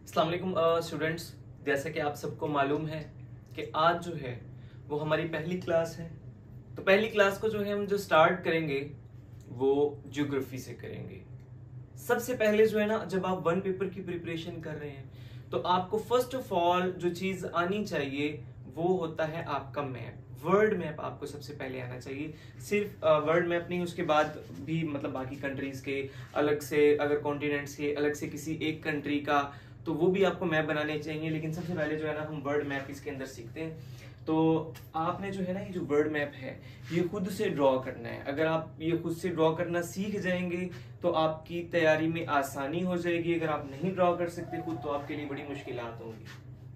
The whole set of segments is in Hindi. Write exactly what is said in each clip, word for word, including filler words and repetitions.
अस्सलाम वालेकुम स्टूडेंट्स, जैसा कि आप सबको मालूम है कि आज जो है वो हमारी पहली क्लास है। तो पहली क्लास को जो है हम जो स्टार्ट करेंगे वो ज्योग्राफी से करेंगे। सबसे पहले जो है ना, जब आप वन पेपर की प्रिपरेशन कर रहे हैं तो आपको फर्स्ट ऑफ ऑल जो चीज आनी चाहिए वो होता है आपका मैप। वर्ल्ड मैप आपको सबसे पहले आना चाहिए। सिर्फ वर्ल्ड मैप नहीं, उसके बाद भी मतलब बाकी कंट्रीज के अलग से, अगर कॉन्टिनेंट्स के अलग से किसी एक कंट्री का, तो वो भी आपको मैप बनाने चाहिए। लेकिन सबसे पहले जो है ना हम वर्ल्ड मैप इसके अंदर सीखते हैं। तो आपने जो है ना ये जो वर्ल्ड मैप है ये खुद से ड्रॉ करना है। अगर आप ये खुद से ड्रॉ करना सीख जाएंगे तो आपकी तैयारी में आसानी हो जाएगी। अगर आप नहीं ड्रॉ कर सकते खुद तो आपके लिए बड़ी मुश्किलात होंगी।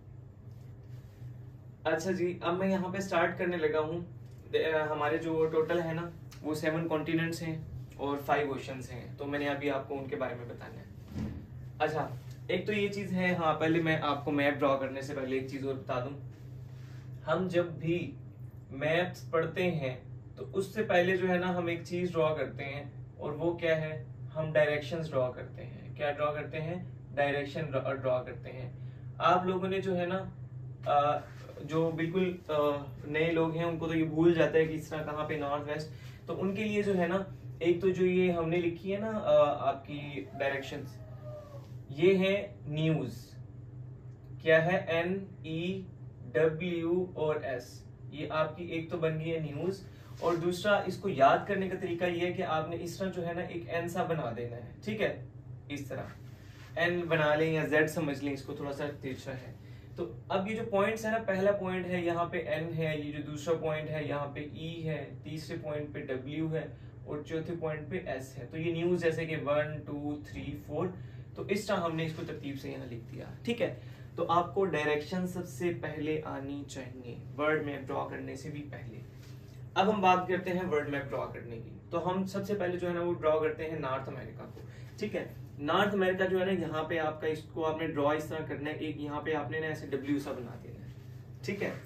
अच्छा जी, अब मैं यहाँ पे स्टार्ट करने लगा हूँ। हमारे जो टोटल है ना वो सेवन कॉन्टिनेंट्स हैं और फाइव ओशंस हैं। तो मैंने अभी आपको उनके बारे में बताना है। अच्छा, एक तो ये चीज है, हाँ पहले मैं आपको मैप ड्रॉ करने से पहले एक चीज और बता दूं। हम जब भी मैप्स पढ़ते हैं तो उससे पहले जो है ना हम एक चीज ड्रॉ करते हैं, और वो क्या है, हम डायरेक्शंस ड्रॉ करते हैं। क्या ड्रॉ करते हैं? डायरेक्शन ड्रॉ करते हैं। आप लोगों ने जो है ना आ, जो बिल्कुल नए लोग हैं उनको तो ये भूल जाता है कि इस तरह कहाँ पे नॉर्थ वेस्ट, तो उनके लिए जो है ना एक तो जो ये हमने लिखी है ना आ, आपकी डायरेक्शंस, ये है न्यूज। क्या है? एन ई डब्ल्यू और एस। ये आपकी एक तो बन गई है न्यूज, और दूसरा इसको याद करने का तरीका ये है कि आपने इस तरह जो है ना एक एन सा बना देना है। ठीक है, इस तरह एन बना लें या जेड समझ लें, इसको थोड़ा सा तिरछा है। तो अब ये जो पॉइंट्स है ना, पहला पॉइंट है यहाँ पे एन है, ये जो दूसरा पॉइंट है यहाँ पे ई है, तीसरे पॉइंट पे डब्ल्यू है और चौथे पॉइंट पे एस है। तो ये न्यूज जैसे कि वन टू थ्री फोर, तो इस तरह हमने इसको तरतीब से यहाँ लिख दिया। ठीक है, तो आपको डायरेक्शन सबसे पहले आनी चाहिए वर्ड मैप ड्रॉ करने से भी पहले। अब हम बात करते हैं वर्ड मैप ड्रॉ करने की। तो हम सबसे पहले जो है ना वो ड्रॉ करते हैं नॉर्थ अमेरिका को। ठीक है, नॉर्थ अमेरिका जो है ना यहाँ पे आपका, इसको आपने ड्रॉ इस तरह करना है, एक यहाँ पे आपने ना ऐसे डब्ल्यू सा बना देना है। ठीक है,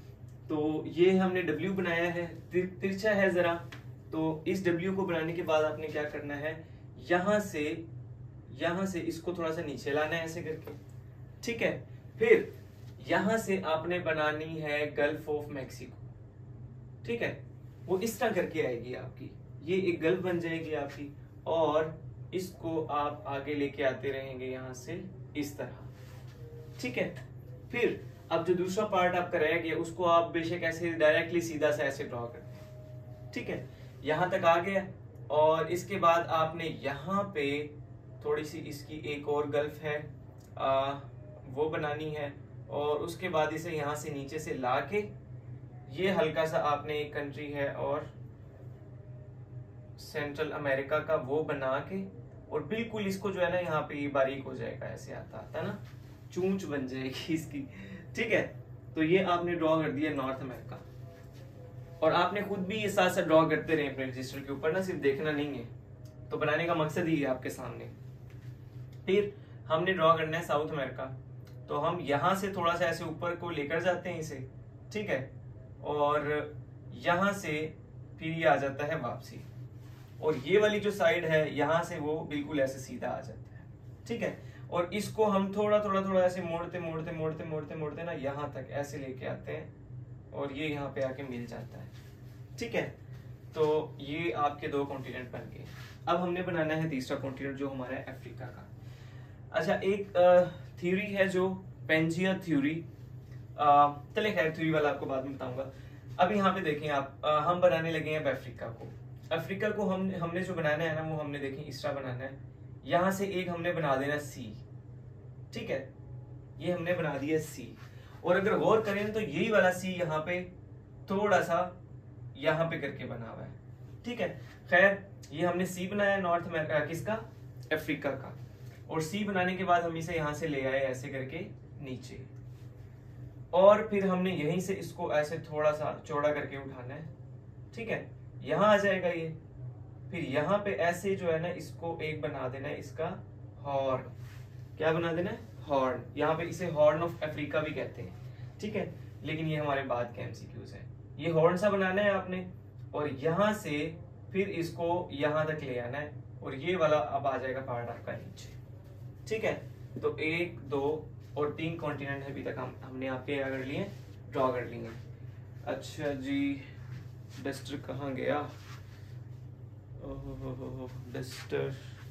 तो ये हमने डब्ल्यू बनाया है, तिर, तिरछा है जरा। तो इस डब्ल्यू को बनाने के बाद आपने क्या करना है, यहाँ से यहां से इसको थोड़ा सा नीचे लाना है ऐसे करके। ठीक है, फिर यहां से आपने बनानी है गल्फ ऑफ मैक्सिको। ठीक है, वो इस तरह करके आएगी आपकी, ये एक गल्फ बन जाएगी आपकी, और इसको आप आगे लेके आते रहेंगे यहां से इस तरह। ठीक है, फिर अब जो दूसरा पार्ट आपका रह गया उसको आप बेशक ऐसे डायरेक्टली सीधा सा ऐसे ड्रॉ करते हैं। ठीक है, यहां तक आ गया, और इसके बाद आपने यहां पे थोड़ी सी इसकी एक और गल्फ है आ, वो बनानी है, और उसके बाद इसे यहाँ से नीचे से लाके ये हल्का सा आपने एक कंट्री है और सेंट्रल अमेरिका का वो बना के, और बिल्कुल इसको जो है ना यहाँ पे ये बारीक हो जाएगा, ऐसे आता आता ना चूंच बन जाएगी इसकी। ठीक है, तो ये आपने ड्रॉ कर दिया नॉर्थ अमेरिका, और आपने खुद भी ये साथ साथ ड्रॉ करते रहे अपने रजिस्टर के ऊपर ना, सिर्फ देखना नहीं है। तो बनाने का मकसद ही है आपके सामने। फिर हमने ड्रॉ करना है साउथ अमेरिका, तो हम यहां से थोड़ा सा ऐसे ऊपर को लेकर जाते हैं इसे। ठीक है, और यहां से फिर ये आ जाता है वापसी, और ये वाली जो साइड है यहां से वो बिल्कुल ऐसे सीधा आ जाता है। ठीक है, और इसको हम थोड़ा थोड़ा थोड़ा ऐसे मोड़ते मोड़ते मोड़ते मोड़ते मोड़ते ना यहाँ तक ऐसे लेके आते हैं, और ये यहाँ पे आके मिल जाता है। ठीक है, तो ये आपके दो कॉन्टिनेंट बन गए। अब हमने बनाना है तीसरा कॉन्टिनेंट जो हमारा है अफ्रीका का। अच्छा, एक थ्योरी है जो पेंजिया थ्योरी, चले खैर थ्योरी वाला आपको बाद में बताऊंगा। अब यहाँ पे देखें आप, आ, हम बनाने लगे हैं अफ्रीका को। अफ्रीका को हम हमने जो बनाना है ना वो हमने देखें इस तरह बनाना है। यहाँ से एक हमने बना देना सी। ठीक है, ये हमने बना दिया सी, और अगर गौर करें तो यही वाला सी यहाँ पे थोड़ा सा यहाँ पे करके बना हुआ है। ठीक है, खैर ये हमने सी बनाया नॉर्थ अमेरिका, किसका? अफ्रीका का। और सी बनाने के बाद हम इसे यहां से ले आए ऐसे करके नीचे, और फिर हमने यहीं से इसको ऐसे थोड़ा सा चौड़ा करके उठाना है। ठीक है, यहां आ जाएगा ये, फिर यहाँ पे ऐसे जो है ना इसको एक बना देना है इसका हॉर्न। क्या बना देना है? हॉर्न। यहाँ पे इसे हॉर्न ऑफ अफ्रीका भी कहते हैं। ठीक है, लेकिन ये हमारे बाद के एमसीक्यूज है। ये हॉर्न सा बनाना है आपने, और यहां से फिर इसको यहां तक ले आना है, और ये वाला अब आ जाएगा पार्ट आपका नीचे। ठीक है, तो एक, दो और तीन कॉन्टिनेंट अभी तक हम हमने आपके क्या कर लिए, ड्रॉ कर लिए। अच्छा जी, डस्टर कहाँ गया? ओहो, डस्टर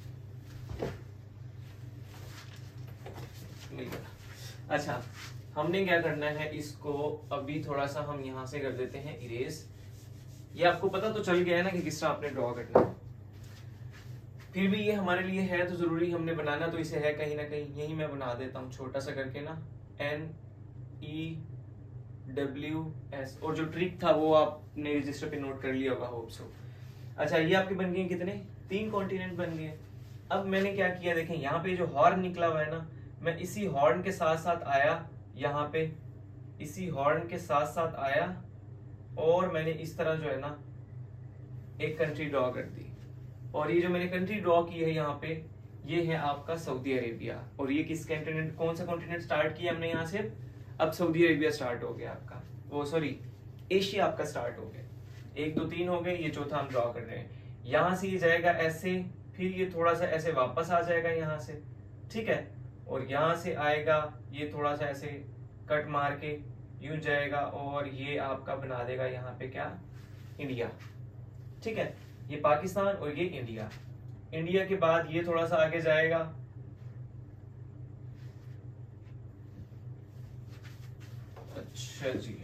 मिल गया। अच्छा, हमने क्या करना है, इसको अभी थोड़ा सा हम यहाँ से कर देते हैं इरेज। ये आपको पता तो चल गया है ना कि किस तरह आपने ड्रॉ करना है, फिर भी ये हमारे लिए है तो जरूरी हमने बनाना तो इसे है कहीं ना कहीं, यही मैं बना देता हूँ छोटा सा करके ना, एन ई डब्ल्यू एस। और जो ट्रिक था वो आपने रजिस्टर पे नोट कर लिया होगा, होप सो। अच्छा, ये आपके बन गए कितने, तीन कॉन्टिनेंट बन गए। अब मैंने क्या किया, देखें यहाँ पे जो हॉर्न निकला हुआ है ना, मैं इसी हॉर्न के साथ साथ आया यहाँ पे, इसी हॉर्न के साथ साथ आया और मैंने इस तरह जो है ना एक कंट्री ड्रॉ कर दी। और ये जो मैंने कंट्री ड्रॉ की है यहाँ पे, ये है आपका सऊदी अरेबिया। और ये किस कॉन्टिनेंट, कौन सा कॉन्टिनेंट स्टार्ट किया हमने यहाँ से, अब सऊदी अरेबिया स्टार्ट हो गया आपका, वो सॉरी एशिया आपका स्टार्ट हो गया। एक, दो, तीन हो गए, ये चौथा हम ड्रॉ कर रहे हैं। यहाँ से ये जाएगा ऐसे, फिर ये थोड़ा सा ऐसे वापस आ जाएगा यहाँ से, ठीक है। और यहाँ से आएगा ये थोड़ा सा ऐसे कट मार के यूं जाएगा और ये आपका बना देगा यहाँ पे क्या, इंडिया, ठीक है। ये पाकिस्तान और ये इंडिया। इंडिया के बाद ये थोड़ा सा आगे जाएगा, अच्छा जी,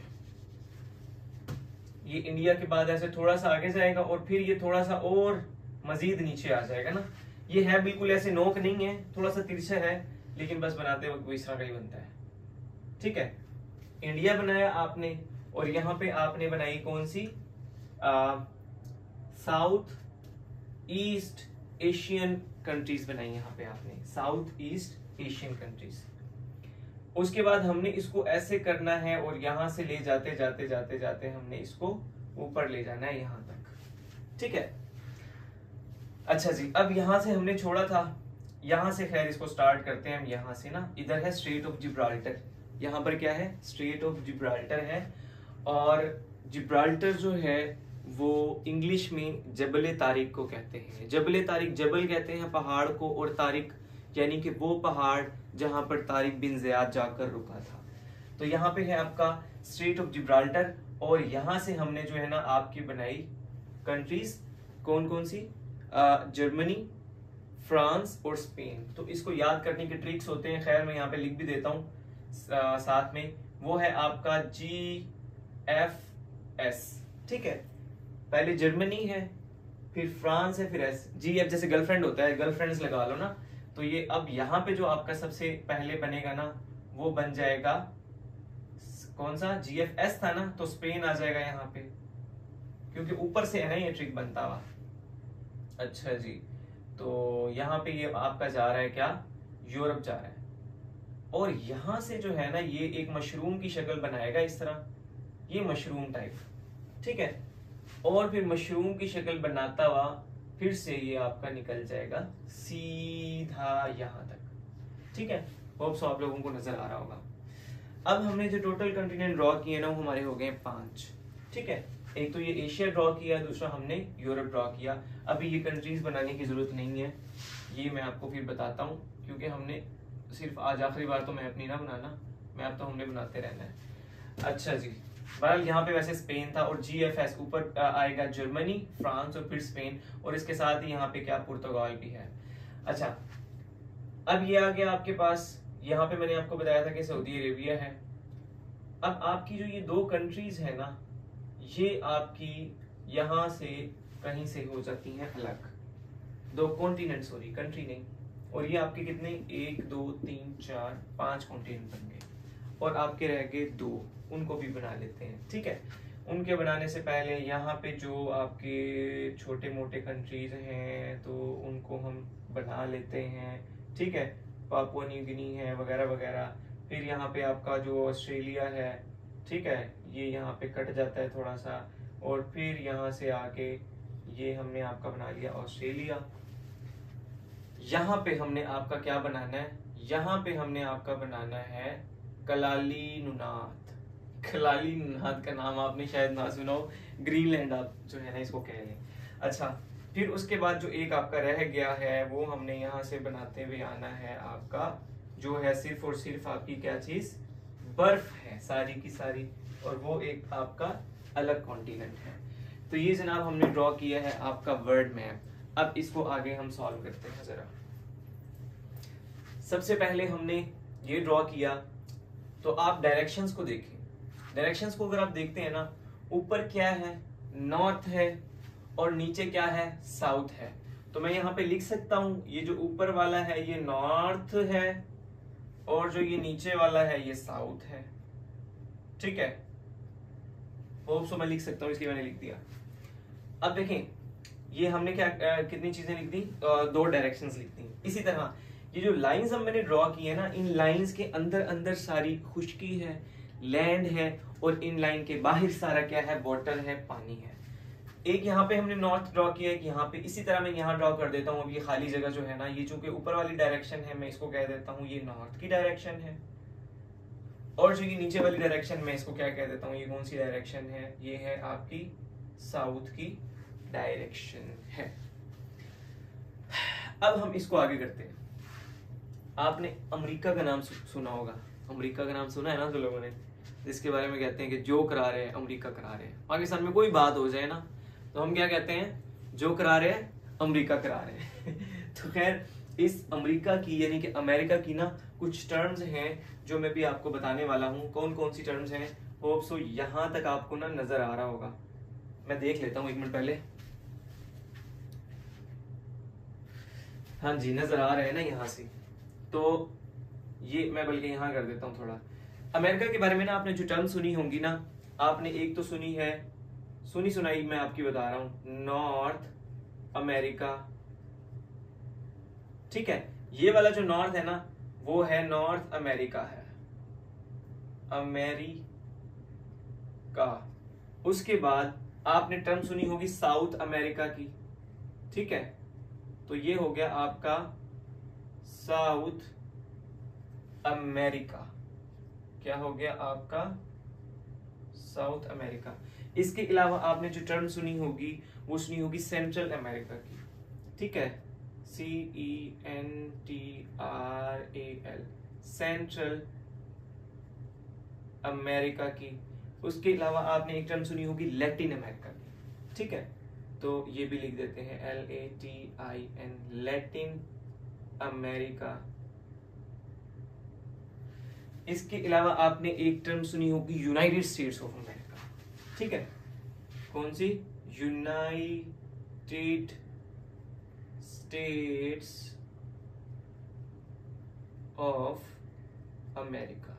ये इंडिया के बाद ऐसे थोड़ा सा आगे जाएगा और फिर ये थोड़ा सा और मजीद नीचे आ जाएगा ना। ये है बिल्कुल ऐसे नोक नहीं है, थोड़ा सा तिरछा है, लेकिन बस बनाते वक्त वो इस तरह का ही बनता है, ठीक है। इंडिया बनाया आपने और यहाँ पे आपने बनाई कौन सी, साउथ ईस्ट एशियन कंट्रीज बनाई यहाँ पे आपने, साउथ ईस्ट एशियन कंट्रीज। उसके बाद हमने इसको ऐसे करना है और यहां से ले जाते जाते जाते जाते हमने इसको ऊपर ले जाना है यहां तक, ठीक है। अच्छा जी, अब यहां से हमने छोड़ा था, यहां से खैर इसको स्टार्ट करते हैं हम यहां से ना। इधर है स्ट्रेट ऑफ जिब्राल्टर, यहाँ पर क्या है, स्ट्रेट ऑफ जिब्राल्टर है। और जिब्राल्टर जो है वो इंग्लिश में जबल तारिक को कहते हैं। जबल तारिक, जबल कहते हैं पहाड़ को, और तारिक यानी कि वो पहाड़ जहां पर तारिक बिन ज़ियाद जाकर रुका था। तो यहाँ पे है आपका स्ट्रेट ऑफ जिब्राल्टर। और यहां से हमने जो है ना आपकी बनाई कंट्रीज, कौन कौन सी, जर्मनी, फ्रांस और स्पेन। तो इसको याद करने के ट्रिक्स होते हैं, खैर मैं यहाँ पे लिख भी देता हूँ साथ में। वो है आपका जी एफ एस, ठीक है। पहले जर्मनी है, फिर फ्रांस है, फिर एस। जी एफ जैसे गर्लफ्रेंड होता है, गर्लफ्रेंड्स लगा लो ना। तो ये अब यहाँ पे जो आपका सबसे पहले बनेगा ना, वो बन जाएगा कौन सा, जी एफ एस था ना, तो स्पेन आ जाएगा यहाँ पे, क्योंकि ऊपर से है ना ये ट्रिक बनता हुआ। अच्छा जी, तो यहाँ पे ये आपका जा रहा है क्या, यूरोप जा रहा है। और यहां से जो है ना ये एक मशरूम की शक्ल बनाएगा इस तरह, ये मशरूम टाइप, ठीक है। और फिर मशरूम की शक्ल बनाता हुआ फिर से ये आपका निकल जाएगा सीधा यहां तक, ठीक है। होप सो आप लोगों को नजर आ रहा होगा। अब हमने जो टोटल कंटिनेंट ड्रॉ किए ना, वो हमारे हो गए पांच, ठीक है। एक तो ये एशिया ड्रॉ किया, दूसरा हमने यूरोप ड्रॉ किया। अभी ये कंट्रीज बनाने की जरूरत नहीं है, ये मैं आपको फिर बताता हूँ, क्योंकि हमने सिर्फ आज आखिरी बार तो मैं अपनी ना बनाना, मैं अब तो हमने बनाते रहना है। अच्छा जी, बहरहाल यहाँ पे वैसे स्पेन था, और जी एफ एस ऊपर आएगा जर्मनी, फ्रांस और फिर स्पेन, और इसके साथ ही यहाँ पे क्या, पुर्तगाल भी है। अच्छा, अब ये आ गया आपके पास, यहाँ पे मैंने आपको बताया था कि सऊदी अरेबिया है। अब आपकी जो ये दो कंट्रीज है ना, ये आपकी यहाँ से कहीं से हो जाती हैं अलग, दो कॉन्टिनेंट, सॉरी कंट्री नहीं। और ये आपके कितने, एक, दो, तीन, चार, पांच कॉन्टिनेंट बन गए, और आपके रह गए दो, उनको भी बना लेते हैं, ठीक है। उनके बनाने से पहले यहाँ पे जो आपके छोटे मोटे कंट्रीज हैं तो उनको हम बना लेते हैं, ठीक है। पापुआ न्यू गिनी है वगैरह वगैरह। फिर यहाँ पे आपका जो ऑस्ट्रेलिया है, ठीक है, ये यहाँ पे कट जाता है थोड़ा सा, और फिर यहाँ से आके ये हमने आपका बना लिया ऑस्ट्रेलिया। यहाँ पे हमने आपका क्या बनाना है, यहाँ पे हमने आपका बनाना है कलाली नुनात। कलाली नुनात का नाम आपने शायद ना सुना हो, ग्रीनलैंड आप जो है ना इसको कह लें। अच्छा, फिर उसके बाद जो एक आपका रह गया है, वो हमने यहाँ से बनाते हुए आना है आपका जो है सिर्फ और सिर्फ आपकी क्या चीज, बर्फ है सारी की सारी, और वो एक आपका अलग कॉन्टिनेंट है। तो ये जनाब हमने ड्रॉ किया है आपका वर्ल्ड मैप। अब इसको आगे हम सॉल्व करते हैं जरा। सबसे पहले हमने ये ड्रॉ किया, तो आप डायरेक्शंस को देखें। डायरेक्शंस को अगर आप देखते हैं ना, ऊपर क्या है, नॉर्थ है, और नीचे क्या है, साउथ है। तो मैं यहाँ पे लिख सकता हूं, ये जो ऊपर वाला है ये नॉर्थ है, और जो ये नीचे वाला है ये साउथ है। ठीक है, होप सो मैं लिख सकता हूं, इसलिए मैंने लिख दिया। अब देखें, ये हमने क्या आ, कितनी चीजें लिख दी, आ, दो डायरेक्शंस लिख दी। इसी तरह ये जो लाइंस हम मैंने ड्रॉ की है ना, इन लाइंस के अंदर अंदर सारी खुश्की है, लैंड है, और इन लाइन के बाहर सारा क्या है, वाटर है, पानी है। एक यहाँ पे हमने नॉर्थ ड्रॉ किया है, यहाँ पे इसी तरह मैं यहाँ ड्रॉ कर देता हूँ। अब ये खाली जगह जो है ना, ये चूंकि ऊपर वाली डायरेक्शन है, मैं इसको कह देता हूँ ये नॉर्थ की डायरेक्शन है, और जो ये नीचे वाली डायरेक्शन मैं इसको क्या कह देता हूँ, ये कौन सी डायरेक्शन है, ये है आपकी साउथ की डायरेक्शन है। अब हम इसको आगे करते हैं। आपने अमेरिका का नाम सुना होगा, अमेरिका का नाम सुना है ना जो लोगों ने, जिसके बारे में कहते हैं कि जो करा रहे हैं अमेरिका करा रहे हैं। पाकिस्तान में कोई बात हो जाए ना, तो हम क्या कहते हैं, जो करा रहे हैं अमेरिका करा रहे हैं। तो खैर, इस अमेरिका की यानी कि अमेरिका की ना कुछ टर्म्स हैं जो मैं भी आपको बताने वाला हूँ। कौन कौन सी टर्म्स हैं, होप सो यहां तक आपको ना नजर आ रहा होगा। मैं देख लेता हूँ एक मिनट पहले। हाँ जी, नजर आ रहे हैं ना यहाँ से, तो ये मैं बल्कि यहाँ कर देता हूँ थोड़ा। अमेरिका के बारे में ना आपने जो टर्म सुनी होंगी ना, आपने एक तो सुनी है, सुनी सुनाई मैं आपकी बता रहा हूं, नॉर्थ अमेरिका। ठीक है, ये वाला जो नॉर्थ है ना, वो है नॉर्थ अमेरिका है, अमेरिका। उसके बाद आपने टर्म सुनी होगी साउथ अमेरिका की। ठीक है, तो ये हो गया आपका साउथ अमेरिका। क्या हो गया आपका, साउथ अमेरिका। इसके अलावा आपने जो टर्म सुनी होगी वो सुनी होगी सेंट्रल अमेरिका की। ठीक है, C E N T R A L, central America की। उसके अलावा आपने एक टर्म सुनी होगी लैटिन अमेरिका की। ठीक है, तो ये भी लिख देते हैं, L A T I N, Latin America. इसके अलावा आपने एक टर्म सुनी होगी यूनाइटेड स्टेट्स ऑफ अमेरिका। ठीक है, कौन सी, यूनाइटेड स्टेट्स ऑफ अमेरिका।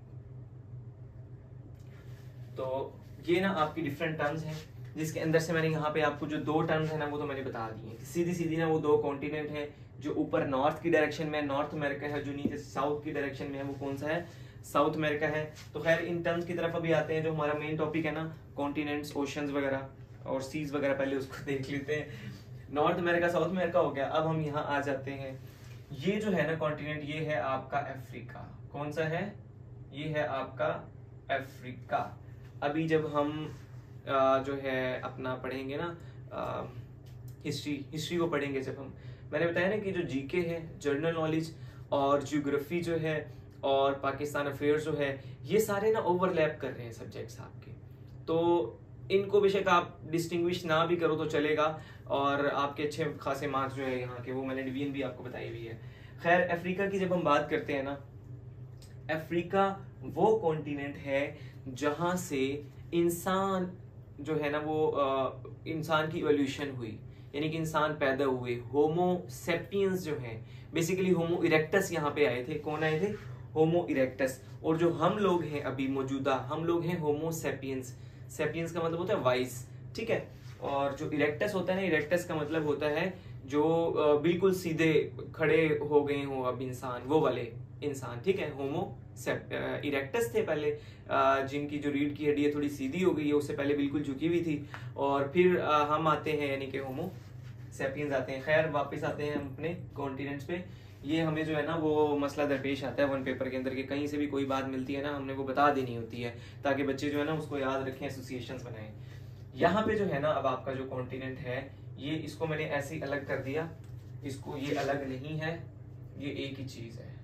तो ये ना आपकी डिफरेंट टर्म्स हैं, जिसके अंदर से मैंने यहाँ पे आपको जो दो टर्म्स है ना वो तो मैंने बता दी है। सीधी सीधी ना वो दो कॉन्टिनेंट है, जो ऊपर नॉर्थ की डायरेक्शन में नॉर्थ अमेरिका है, जो नीचे साउथ की डायरेक्शन में है वो कौन सा है, साउथ अमेरिका है। तो खैर इन टर्म्स की तरफ अभी आते हैं, जो हमारा मेन टॉपिक है ना, कॉन्टिनेंट्स, ओशंस वगैरह और सीज वगैरह, पहले उसको देख लेते हैं। नॉर्थ अमेरिका, साउथ अमेरिका हो गया। अब हम यहाँ आ जाते हैं, ये जो है ना कॉन्टिनेंट, ये है आपका अफ्रीका। कौन सा है, ये है आपका अफ्रीका। अभी जब हम आ, जो है अपना पढ़ेंगे ना हिस्ट्री, हिस्ट्री को पढ़ेंगे जब हम, मैंने बताया ना कि जो जीके है, जनरल नॉलेज, और ज्योग्राफी जो है, और पाकिस्तान अफेयर्स जो है, ये सारे ना ओवरलैप कर रहे हैं सब्जेक्ट्स आपके। तो इनको बेशक आप डिस्टिंग्विश ना भी करो तो चलेगा, और आपके अच्छे खासे मार्क्स जो है यहाँ के, वो मैंने डिवीजन भी आपको बताई हुई है। खैर, अफ्रीका की जब हम बात करते हैं ना, अफ्रीका वो कॉन्टिनेंट है जहां से इंसान जो है ना वो इंसान की इवोल्यूशन हुई, यानी कि इंसान पैदा हुए। होमो सेपियंस जो है, बेसिकली होमो इरेक्टस यहाँ पे आए थे। कौन आए थे, होमो इरेक्टस। और जो हम लोग हैं अभी मौजूदा, हम लोग हैं होमो सेपियंस। सेपियंस का मतलब होता है वाइस। ठीक है, और जो इरेक्टस होता है ना, इरेक्टस का मतलब होता है जो बिल्कुल सीधे खड़े हो गए हो अब इंसान, वो वाले इंसान। ठीक है, होमो इरेक्टस थे पहले, जिनकी जो रीढ़ की हड्डी है थोड़ी सीधी हो गई है, उससे पहले बिल्कुल झुकी हुई थी। और फिर हम आते हैं यानी कि होमो सेपियंस आते हैं। खैर, वापस आते हैं हम अपने कॉन्टिनेंट्स पे। ये हमें जो है ना वो मसला दरपेश आता है वन पेपर के अंदर, के कहीं से भी कोई बात मिलती है ना, हमने वो बता देनी होती है, ताकि बच्चे जो है ना उसको याद रखें, एसोसिएशंस बनाएं। यहाँ पे जो है ना अब आपका जो कॉन्टिनेंट है, ये इसको मैंने ऐसे ही अलग कर दिया, इसको ये अलग नहीं है, ये एक ही चीज है।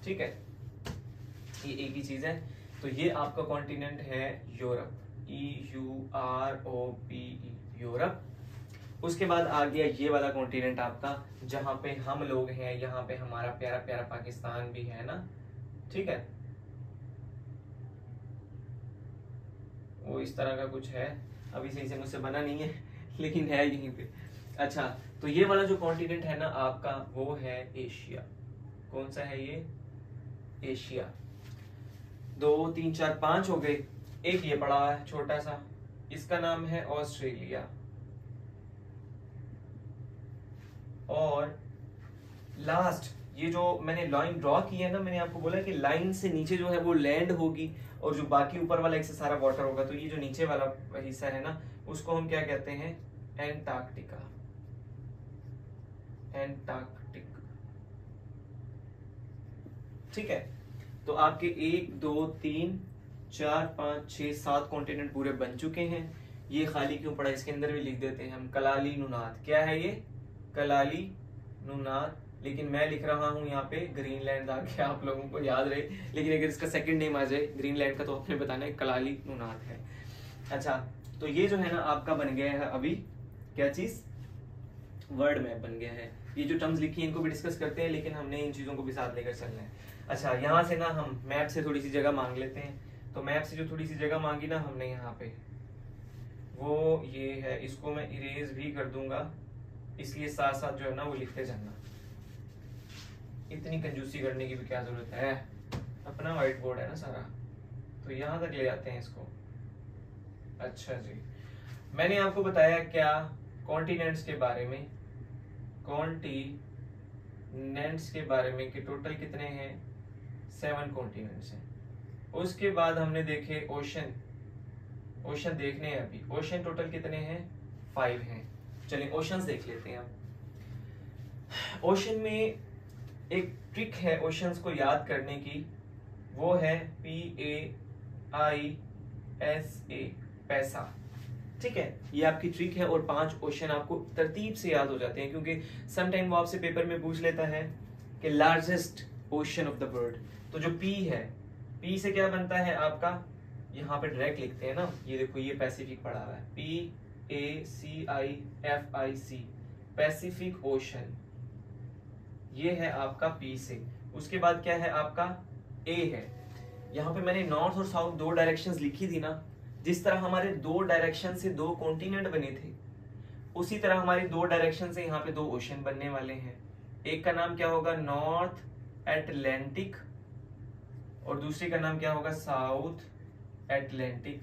ठीक है, ये एक ही चीज है। तो ये आपका कॉन्टिनेंट है Europe, E U R O P E, Europe. उसके बाद आ गया ये वाला कॉन्टिनेंट आपका, जहां पे हम लोग हैं, यहाँ पे हमारा प्यारा प्यारा पाकिस्तान भी है ना, ठीक है, वो इस तरह का कुछ है, अभी सही से मुझसे बना नहीं है लेकिन है यहीं पे। अच्छा, तो ये वाला जो कॉन्टिनेंट है ना आपका, वो है एशिया। कौन सा है ये? एशिया। दो तीन चार पांच हो गए, एक ये पड़ा है छोटा सा, इसका नाम है ऑस्ट्रेलिया। और लास्ट ये जो मैंने लाइन ड्रॉ की है ना, मैंने आपको बोला कि लाइन से नीचे जो है वो लैंड होगी और जो बाकी ऊपर वाला एक से सारा वाटर होगा। तो ये जो नीचे वाला हिस्सा है ना, उसको हम क्या कहते हैं? एंटार्क्टिका। एंटार्क्टिक, ठीक है। तो आपके एक दो तीन चार पांच छह सात कॉन्टिनेंट पूरे बन चुके हैं। ये खाली क्यों पड़ा, इसके अंदर भी लिख देते हैं हम, कलाली नुनाद। क्या है ये? कलाली नुनाद। लेकिन मैं लिख रहा हूं यहाँ पे ग्रीनलैंड, ताकि आप लोगों को याद रहे। लेकिन अगर इसका सेकंड नेम आ जाए ग्रीनलैंड का, तो आपने बताना है कलाली नुनाद है। अच्छा, तो ये जो है ना आपका बन गया है अभी क्या चीज? वर्ड मैप बन गया है। ये जो टर्म्स लिखी है इनको भी डिस्कस करते हैं, लेकिन हमने इन चीजों को भी साथ लेकर चलना है। अच्छा, यहाँ से ना हम मैप से थोड़ी सी जगह मांग लेते हैं। तो मैप से जो थोड़ी सी जगह मांगी ना हमने यहाँ पे, वो ये है। इसको मैं इरेज भी कर दूंगा, इसलिए साथ साथ जो है ना वो लिखते जाना। इतनी कंजूसी करने की भी क्या जरूरत है, अपना व्हाइट बोर्ड है ना सारा। तो यहां तक ले आते हैं इसको। अच्छा जी, मैंने आपको बताया क्या? कॉन्टिनेंट्स के बारे में, कॉन्टिनेंट्स के बारे में कि टोटल कितने हैं? सेवन कॉन्टिनेंट्स हैं। उसके बाद हमने देखे ओशन। ओशन देखने हैं अभी। ओशन टोटल कितने हैं? फाइव हैं। चलिए ओशंस देख लेते हैं अब। ओशन में एक ट्रिक है ओशंस को याद करने की, वो है P A I S A, पैसा। ठीक है, ये आपकी ट्रिक है। और पांच ओशन आपको तरतीब से याद हो जाते हैं, क्योंकि सम टाइम वो आपसे पेपर में पूछ लेता है कि largest ocean of the world. तो जो पी है, पी से क्या बनता है आपका? यहाँ पे डायरेक्ट लिखते हैं ना, ये देखो, ये पैसिफिक पड़ा हुआ है, P A C I F I C, Pacific Ocean. ये है आपका पी से। उसके बाद क्या है आपका? ए है। यहाँ पे मैंने नॉर्थ और साउथ दो डायरेक्शंस लिखी थी ना, जिस तरह हमारे दो डायरेक्शन से दो कॉन्टिनेंट बने थे, उसी तरह हमारी दो डायरेक्शन से यहाँ पे दो ओशन बनने वाले हैं। एक का नाम क्या होगा? नॉर्थ एटलांटिक, और दूसरे का नाम क्या होगा? South Atlantic.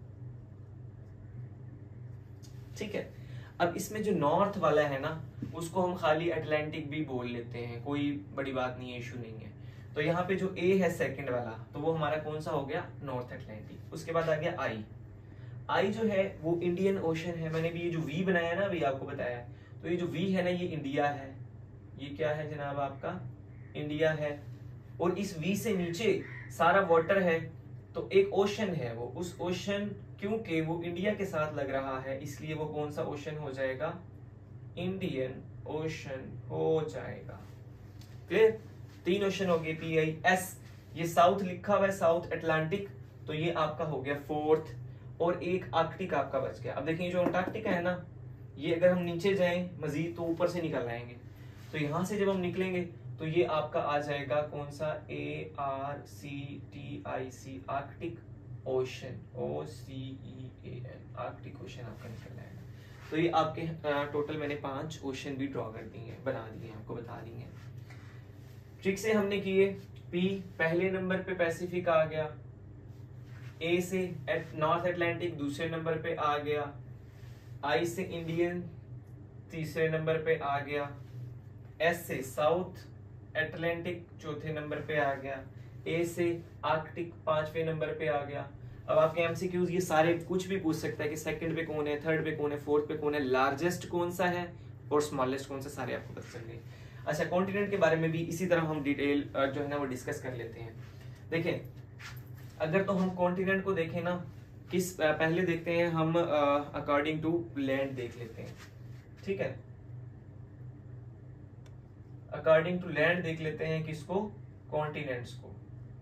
ठीक है, अब इसमें जो नॉर्थ वाला है ना, उसको हम खाली अटलांटिक भी बोल लेते हैं, कोई बड़ी बात नहीं है, इशू नहीं है। तो यहाँ पे जो ए है सेकंड वाला, तो वो हमारा कौन सा हो गया? North Atlantic. उसके बाद आ गया आई। आई जो है वो इंडियन ओशन है। मैंने भी ये जो वी बनाया ना, अभी आपको बताया, तो ये जो वी है ना, ये इंडिया है। ये क्या है जनाब? आपका इंडिया है। और इस वी से नीचे सारा वाटर है, तो एक ओशन है वो। उस ओशन, क्योंकि वो इंडिया के साथ लग रहा है, इसलिए वो कौन सा ओशन हो जाएगा? इंडियन ओशन हो जाएगा। क्लियर? तीन ओशन हो गए, पी आई एस। ये साउथ लिखा हुआ है, साउथ अटलांटिक, तो ये आपका हो गया फोर्थ। और एक आर्कटिक आपका बच गया। अब देखिए जो अंटार्कटिका है ना, ये अगर हम नीचे जाएं मजीद तो ऊपर से निकल आएंगे। तो यहां से जब हम निकलेंगे तो ये आपका आ जाएगा कौन सा? A R C T I C, Arctic Ocean, O C E A N, Arctic Ocean आपका निकल आएगा। तो ये आपके टोटल मैंने पांच ओशन भी ड्रॉ कर दिए हैं, बना दिए हैं, आपको बता दिए हैं। ट्रिक से हमने किए। पी पहले नंबर पे पैसिफिक आ गया, ए से एट नॉर्थ अटलांटिक दूसरे नंबर पे आ गया, आई से इंडियन तीसरे नंबर पे आ गया, एस से साउथ अटलांटिक चौथे नंबर पे आ गया, ए से आर्कटिक पांचवें नंबर पे आ गया। अब आपके एमसीक्यूज ये सारे कुछ भी पूछ सकता है कि सेकंड पे कौन है, थर्ड पे कौन है, फोर्थ पे कौन है, लार्जेस्ट कौन सा है और स्मॉलेस्ट कौन सा, सारे आपको बता सकते हैं। अच्छा, कॉन्टिनेंट के बारे में भी इसी तरह हम डिटेल जो है ना वो डिस्कस कर लेते हैं। देखें, अगर तो हम कॉन्टिनेंट को देखें ना, किस पहले देखते हैं हम अकॉर्डिंग टू लैंड देख लेते हैं। ठीक है, अकॉर्डिंग टू लैंड देख लेते हैं किसको? कॉन्टिनेंट्स को,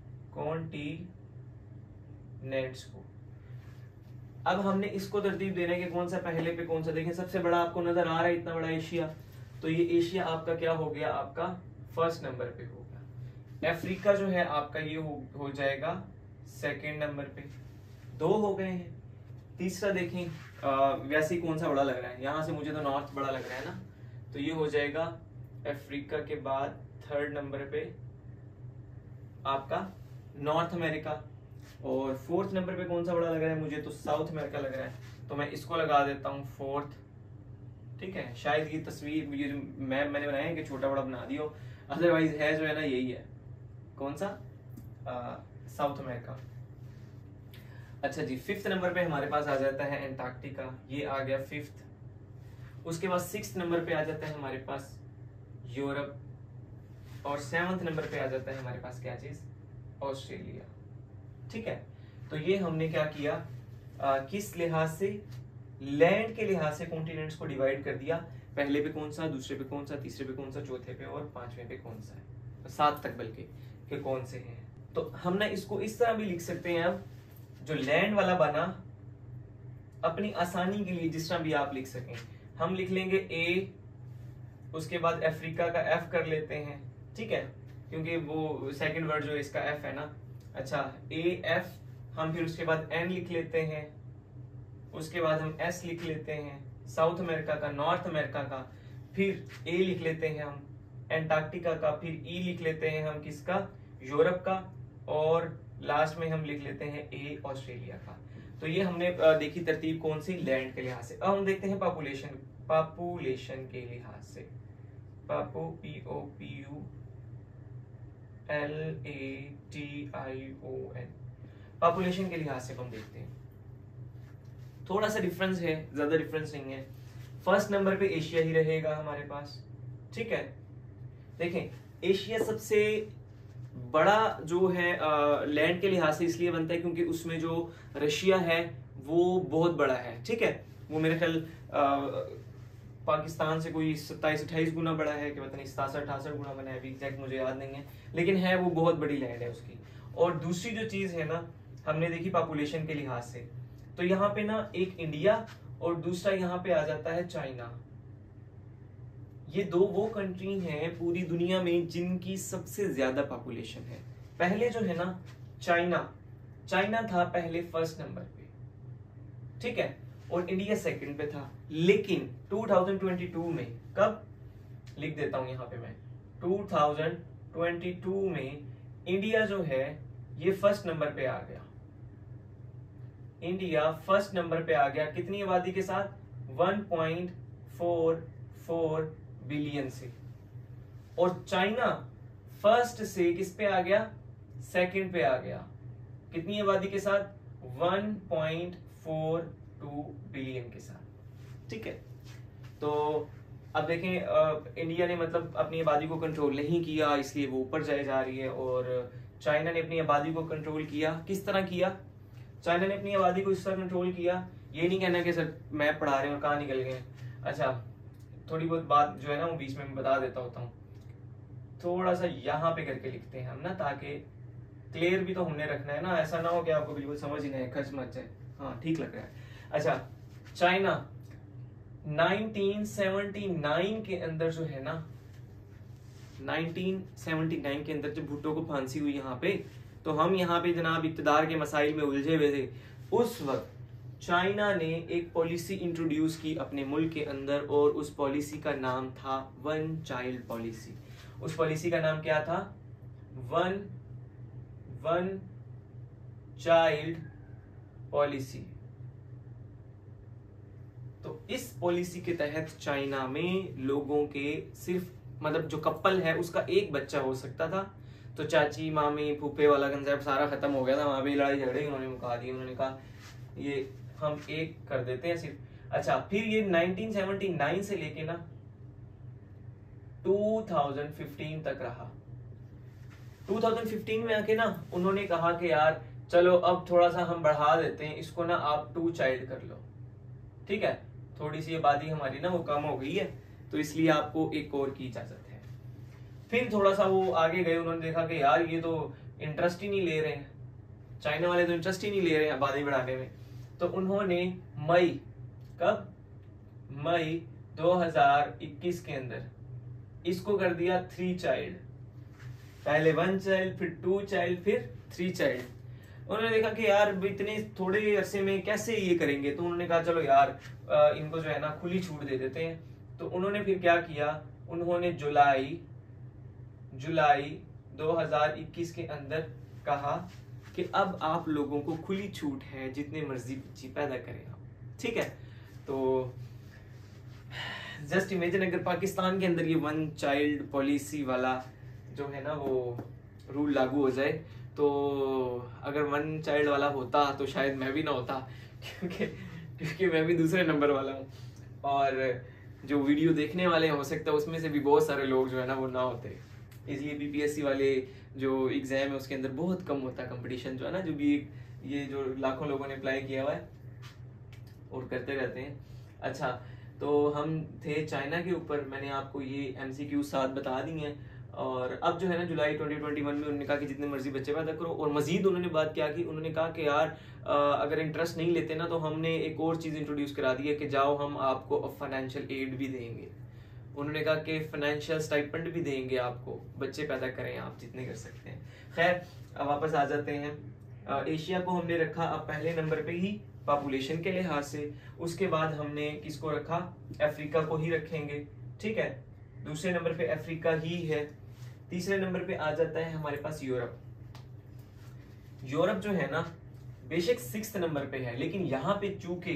कॉन्टिनेंट्स को। अब हमने इसको तरतीब देना है कि कौन सा पहले पे कौन सा। देखें सबसे बड़ा आपको नजर आ रहा है इतना बड़ा एशिया, तो ये एशिया आपका क्या हो गया, आपका फर्स्ट नंबर पे होगा। अफ्रीका जो है आपका ये हो, हो जाएगा सेकेंड नंबर पे। दो हो गए हैं। तीसरा देखें आ, वैसे ही कौन सा बड़ा लग रहा है, यहां से मुझे तो नॉर्थ बड़ा लग रहा है ना, तो ये हो जाएगा अफ्रीका के बाद थर्ड नंबर पे आपका नॉर्थ अमेरिका। और फोर्थ नंबर पे कौन सा बड़ा लग रहा है मुझे, तो साउथ अमेरिका लग रहा है, तो मैं इसको लगा देता हूँ फोर्थ। ठीक है, शायद ये तस्वीर ये जो मैप मैंने बनाया है कि छोटा बड़ा बना दियो, अदरवाइज है जो है ना यही है। कौन सा, साउथ अमेरिका। अच्छा जी, फिफ्थ नंबर पे हमारे पास आ जाता है एंटार्क्टिका, ये आ गया फिफ्थ। उसके बाद सिक्स्थ नंबर पे आ जाता है हमारे पास यूरोप, और सेवंथ नंबर पे आ जाता है हमारे पास क्या चीज, ऑस्ट्रेलिया। ठीक है, तो ये हमने क्या किया, आ, किस लिहाज से, लैंड के लिहाज से कॉन्टिनेंट्स को डिवाइड कर दिया। पहले पे कौन सा, दूसरे पे कौन सा, तीसरे पे कौन सा, चौथे पे और पांचवें पे कौन सा है, सात तक बल्कि कि कौन से हैं। तो हम ना इसको इस तरह भी लिख सकते हैं, अब जो लैंड वाला बना अपनी आसानी के लिए जिस तरह भी आप लिख सकें, हम लिख लेंगे ए, उसके बाद अफ्रीका का एफ कर लेते हैं। ठीक है, क्योंकि वो सेकंड वर्ड जो इसका एफ है ना। अच्छा, ए एफ, हम फिर उसके बाद एन लिख लेते हैं, उसके बाद हम एस लिख लेते हैं, साउथ अमेरिका का, नॉर्थ अमेरिका का, फिर ए लिख लेते हैं हम एंटार्क्टिका का, फिर ई लिख लेते हैं हम किसका, यूरोप का, और लास्ट में हम लिख लेते हैं ए, ऑस्ट्रेलिया का। तो ये हमने देखी तरतीब कौन सी, लैंड के लिहाज से। अब हम देखते हैं पॉपुलेशन, पॉपुलेशन के लिहाज से, पापू P O P U L A T I O N, population के लिहाज से हम देखते हैं। थोड़ा सा डिफरेंस है, ज्यादा डिफरेंस नहीं है। फर्स्ट नंबर पे एशिया ही रहेगा हमारे पास। ठीक है, देखें एशिया सबसे बड़ा जो है लैंड के लिहाज से इसलिए बनता है क्योंकि उसमें जो रशिया है वो बहुत बड़ा है। ठीक है, वो मेरे ख्याल पाकिस्तान से कोई सत्ताईस अट्ठाईस गुना बड़ा है कि पता नहीं सतासठ अठासठ गुना बना है, एग्जैक्ट मुझे याद नहीं है, लेकिन है वो बहुत बड़ी लैंड है उसकी। और दूसरी जो चीज है ना, हमने देखी पॉपुलेशन के लिहाज से, तो यहाँ पे ना एक इंडिया और दूसरा यहाँ पे आ जाता है चाइना। ये दो वो कंट्री हैं पूरी दुनिया में जिनकी सबसे ज्यादा पॉपुलेशन है। पहले जो है ना चाइना, चाइना था पहले फर्स्ट नंबर पे। ठीक है, और इंडिया सेकंड पे था। लेकिन दो हज़ार बाईस में, कब लिख देता हूं यहां पे मैं, दो हज़ार बाईस में इंडिया जो है ये फर्स्ट नंबर पे आ गया। इंडिया फर्स्ट नंबर पे आ गया कितनी आबादी के साथ, एक पॉइंट चार चार बिलियन से। और चाइना फर्स्ट से किस पे आ गया, सेकंड पे आ गया, कितनी आबादी के साथ, एक पॉइंट चार दो बिलियन के साथ। ठीक है, तो अब देखें इंडिया ने मतलब अपनी आबादी को कंट्रोल नहीं किया, इसलिए वो ऊपर जाए जा रही है। और चाइना ने अपनी आबादी को कंट्रोल किया, किस तरह किया, चाइना ने अपनी आबादी को इस तरह कंट्रोल किया, ये नहीं कहना कि सर मैप पढ़ा रहे हैं और कहाँ निकल गए। अच्छा, थोड़ी बहुत बात जो है ना वो बीच में मैं बता देता होता हूँ, थोड़ा सा यहाँ पे करके लिखते हैं हम ना, ताकि क्लियर भी तो हमने रखना है ना, ऐसा ना हो कि आपको बिल्कुल समझ ही नहीं, खर्च मच जाए। हाँ ठीक लग रहा है। अच्छा, चाइना उन्नीस सौ उन्यासी के अंदर जो है ना, उन्नीस सौ उन्यासी के अंदर जब भुट्टो को फांसी हुई यहाँ पे, तो हम यहाँ पे जनाब इक्तदार के मसाइल में उलझे हुए थे। उस वक्त चाइना ने एक पॉलिसी इंट्रोड्यूस की अपने मुल्क के अंदर, और उस पॉलिसी का नाम था वन चाइल्ड पॉलिसी। उस पॉलिसी का नाम क्या था, वन वन चाइल्ड पॉलिसी। तो इस पॉलिसी के तहत चाइना में लोगों के सिर्फ मतलब जो कपल है उसका एक बच्चा हो सकता था। तो चाची मामी फूफे वाला कंसेप्ट सारा खत्म हो गया था, वहां पे लड़ाई झगड़े उन्होंने मुका दी, उन्होंने कहा ये हम एक कर देते हैं सिर्फ। अच्छा, फिर ये उन्नीस सौ उन्यासी से लेके ना दो हज़ार पंद्रह तक रहा। दो हज़ार पंद्रह में आके ना उन्होंने कहा कि यार चलो अब थोड़ा सा हम बढ़ा देते हैं इसको ना, आप टू चाइल्ड कर लो। ठीक है, थोड़ी सी आबादी हमारी ना वो कम हो गई है, तो इसलिए आपको एक और की इजाजत है। फिर थोड़ा सा वो आगे गए, उन्होंने देखा कि यार ये तो इंटरेस्ट ही नहीं ले रहे हैं, चाइना वाले तो इंटरेस्ट ही नहीं ले रहे हैं आबादी बढ़ाने में। तो उन्होंने मई, कब, मई दो हज़ार इक्कीस के अंदर इसको कर दिया थ्री चाइल्ड, पहले वन चाइल्ड, फिर टू चाइल्ड, फिर थ्री चाइल्ड। उन्होंने देखा कि यार इतने थोड़े अरसे में कैसे ये करेंगे, तो उन्होंने कहा चलो यार इनको जो है ना खुली छूट दे देते हैं। तो उन्होंने फिर क्या किया, उन्होंने जुलाई जुलाई दो हज़ार इक्कीस के अंदर कहा कि अब आप लोगों को खुली छूट है, जितने मर्जी बच्ची पैदा करें आप, ठीक है। तो जस्ट इमेजिन अगर पाकिस्तान के अंदर ये वन चाइल्ड पॉलिसी वाला जो है ना वो रूल लागू हो जाए, तो अगर वन चाइल्ड वाला होता तो शायद मैं भी ना होता, क्योंकि क्योंकि मैं भी दूसरे नंबर वाला हूँ, और जो वीडियो देखने वाले हो सकता है उसमें से भी बहुत सारे लोग जो है ना वो ना होते। इसलिए बीपीएससी वाले जो एग्जाम है उसके अंदर बहुत कम होता है कंपटीशन जो है ना, जो भी ये जो लाखों लोगों ने अप्लाई किया हुआ है और करते रहते हैं। अच्छा, तो हम थे चाइना के ऊपर, मैंने आपको ये एमसीक्यू सात बता दी हैं। और अब जो है ना जुलाई ट्वेंटी ट्वेंटी वन में उन्होंने कहा कि जितने मर्जी बच्चे पैदा करो, और मजीद उन्होंने बात क्या की, उन्होंने कहा कि यार अगर इंटरेस्ट नहीं लेते ना तो हमने एक और चीज़ इंट्रोड्यूस करा दी है कि जाओ हम आपको फाइनेंशियल एड भी देंगे। उन्होंने कहा कि फाइनेंशियल स्टाइपेंड भी देंगे आपको, बच्चे पैदा करें आप जितने कर सकते हैं। खैर अब वापस आ जाते हैं। एशिया को हमने रखा अब पहले नंबर पे ही पॉपुलेशन के लिहाज से, उसके बाद हमने किसको रखा, अफ्रीका को ही रखेंगे, ठीक है। दूसरे नंबर पे अफ्रीका ही है। तीसरे नंबर पे आ जाता है हमारे पास यूरोप। यूरोप जो है ना बेशक सिक्स्थ नंबर पे है, लेकिन यहाँ पे चूंकि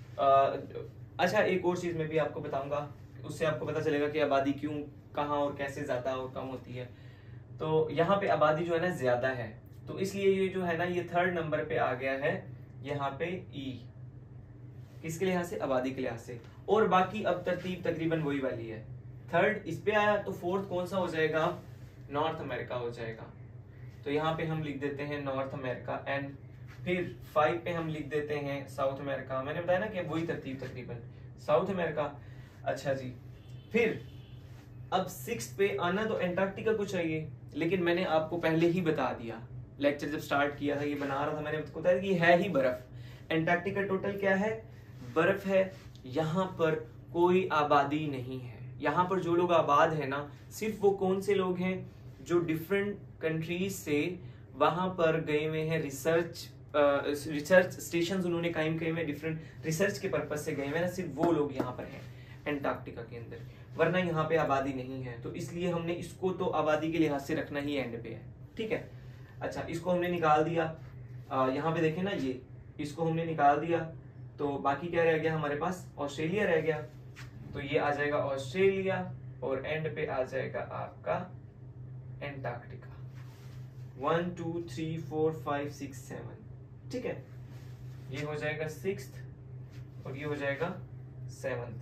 अच्छा एक और चीज मैं भी आपको बताऊंगा, उससे आपको पता चलेगा कि आबादी क्यों, कहाँ और कैसे ज्यादा और कम होती है। तो यहाँ पे आबादी जो है ना ज्यादा है, तो इसलिए ये जो है ना ये थर्ड नंबर पे आ गया है यहाँ पे ई, किसके लिहाज से, आबादी के लिहाज से। और बाकी अब तरतीब तकरीबन वही वाली है। थर्ड इस पे आया तो फोर्थ कौन सा हो जाएगा, नॉर्थ अमेरिका हो जाएगा। तो यहाँ पे हम लिख देते हैं नॉर्थ अमेरिका एंड फिर फाइव पे हम लिख देते हैं साउथ अमेरिका। मैंने बताया ना कि वही तरतीब तकरीबन साउथ अमेरिका। अच्छा जी, फिर अब सिक्स पे आना तो एंटार्क्टिका को चाहिए, लेकिन मैंने आपको पहले ही बता दिया, लेक्चर जब स्टार्ट किया था ये बना रहा था मैंने आपको बताया कि है ही बर्फ। एंटार्क्टिका टोटल क्या है, बर्फ है। यहाँ पर कोई आबादी नहीं है। यहाँ पर जो लोग आबाद है ना सिर्फ वो कौन से लोग हैं, जो डिफरेंट कंट्रीज से वहां पर गए हुए हैं, रिसर्च रिसर्च स्टेशंस उन्होंने कायम किए हुए, डिफरेंट रिसर्च के पर्पज से गए हुए ना, सिर्फ वो लोग यहाँ पर हैं एंटार्क्टिका के अंदर, वरना यहाँ पे आबादी नहीं है। तो इसलिए हमने इसको तो आबादी के लिहाज से रखना ही एंड पे है, ठीक है। अच्छा, इसको हमने निकाल दिया, यहाँ पे देखें ना ये, इसको हमने निकाल दिया, तो बाकी क्या रह गया हमारे पास, ऑस्ट्रेलिया रह गया। तो ये आ जाएगा ऑस्ट्रेलिया और एंड पे आ जाएगा आपका Antarctica. One two three four five six seven, ठीक है। ये हो जाएगा सिक्स्थ और ये हो जाएगा सेवंथ।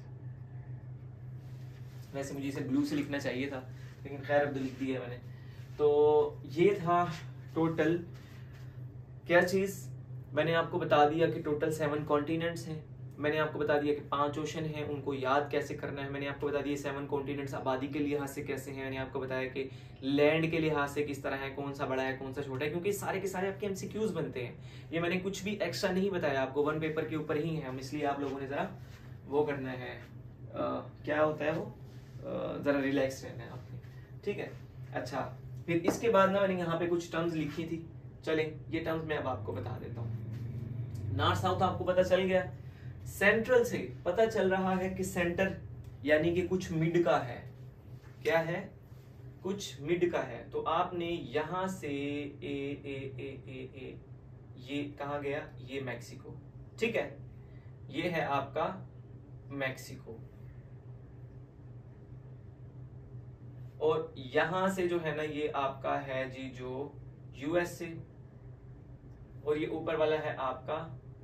वैसे मुझे इसे ब्लू से लिखना चाहिए था, लेकिन खैर अब लिख दिया मैंने। तो ये था टोटल क्या चीज, मैंने आपको बता दिया कि टोटल सेवन कॉन्टिनेंट्स हैं। मैंने आपको बता दिया कि पांच ओशन हैं, उनको याद कैसे करना है। मैंने आपको बता दिया सेवन कॉन्टिनेंट्स आबादी के लिहाज से कैसे हैं। मैंने आपको बताया कि लैंड के लिहाज से किस तरह है, कौन सा बड़ा है कौन सा छोटा है, क्योंकि सारे के सारे आपके एमसीक्यूज बनते हैं। ये मैंने कुछ भी एक्स्ट्रा नहीं बताया आपको, वन पेपर के ऊपर ही है हम, इसलिए आप लोगों ने जरा वो करना है, आ, क्या होता है वो, आ, जरा रिलैक्स रहना है आपने, ठीक है। अच्छा, फिर इसके बाद ना मैंने यहाँ पे कुछ टर्म्स लिखी थी, चले ये टर्म्स मैं अब आपको बता देता हूँ। नॉर्थ साउथ आपको पता चल गया, सेंट्रल से पता चल रहा है कि सेंटर यानी कि कुछ मिड का है, क्या है, कुछ मिड का है। तो आपने यहां से ए ए ए ए ए ये कहां गया, ये मैक्सिको, ठीक है, ये है आपका मैक्सिको। और यहां से जो है ना ये आपका है जी जो यूएसए, और ये ऊपर वाला है आपका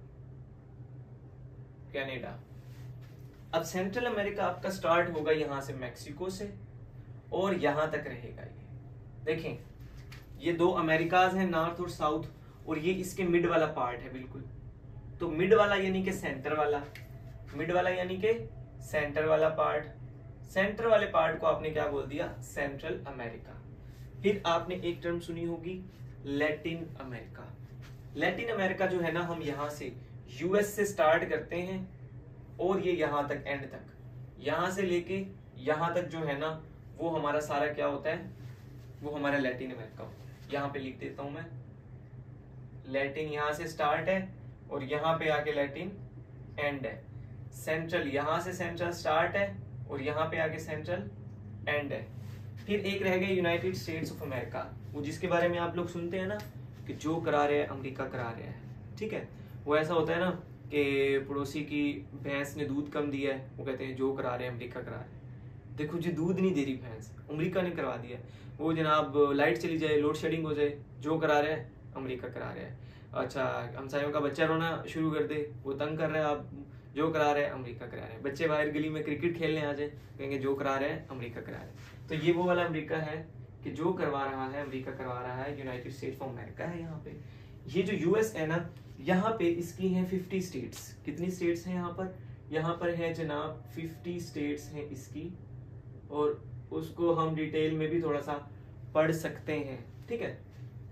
कनाडा। अब सेंट्रल अमेरिका आपका स्टार्ट होगा यहां से मैक्सिको से और यहां तक रहेगा। ये देखें, ये दो अमेरिकाज हैं, नॉर्थ और साउथ, और ये इसके मिड वाला पार्ट है बिल्कुल। तो मिड वाला यानी कि सेंटर वाला, मिड वाला यानी कि सेंटर वाला पार्ट, सेंटर वाले पार्ट को आपने क्या बोल दिया, सेंट्रल अमेरिका। फिर आपने एक टर्म सुनी होगी लैटिन अमेरिका। लैटिन अमेरिका जो है ना, हम यहां से यूएस से स्टार्ट करते हैं और ये यहां तक एंड तक, यहां से लेके यहां तक जो है ना, वो हमारा सारा क्या होता है, वो हमारा लैटिन अमेरिका होता है। यहां पे लिख देता हूं मैं, लैटिन यहां से स्टार्ट है और यहां पे आके लैटिन एंड है। सेंट्रल यहां से सेंट्रल स्टार्ट है और यहां पे आके सेंट्रल एंड है। फिर एक रह गया यूनाइटेड स्टेट्स ऑफ अमेरिका, वो जिसके बारे में आप लोग सुनते हैं ना कि जो करा रहे हैं अमेरिका करा रहा है, ठीक है। वो ऐसा होता है ना कि पड़ोसी की भैंस ने दूध कम दिया है, वो कहते हैं जो करा रहे हैं अमेरिका करा रहे हैं। देखो जी, दूध नहीं दे रही भैंस, अमेरिका ने करवा दिया। वो जनाब लाइट चली जाए, लोड शेडिंग हो जाए, जो करा रहे हैं अमेरिका करा रहे हैं। अच्छा, हमसायों का बच्चा रोना शुरू कर दे, वो तंग कर रहा है, आप जो करा रहे हैं अमेरिका करा रहे हैं। बच्चे बाहर गली में क्रिकेट खेलने आ जाए, कहेंगे जो करा रहे हैं अमेरिका करा रहे हैं। तो ये वो वाला अमेरिका है कि जो करवा रहा है अमेरिका करवा रहा है, यूनाइटेड स्टेट्स ऑफ अमेरिका है यहाँ पे। ये जो यूएस है ना, यहाँ पे इसकी हैं फिफ्टी स्टेट्स। कितनी स्टेट्स हैं यहाँ पर? यहाँ पर है जनाब फिफ्टी स्टेट्स हैं इसकी, और उसको हम डिटेल में भी थोड़ा सा पढ़ सकते हैं, ठीक है।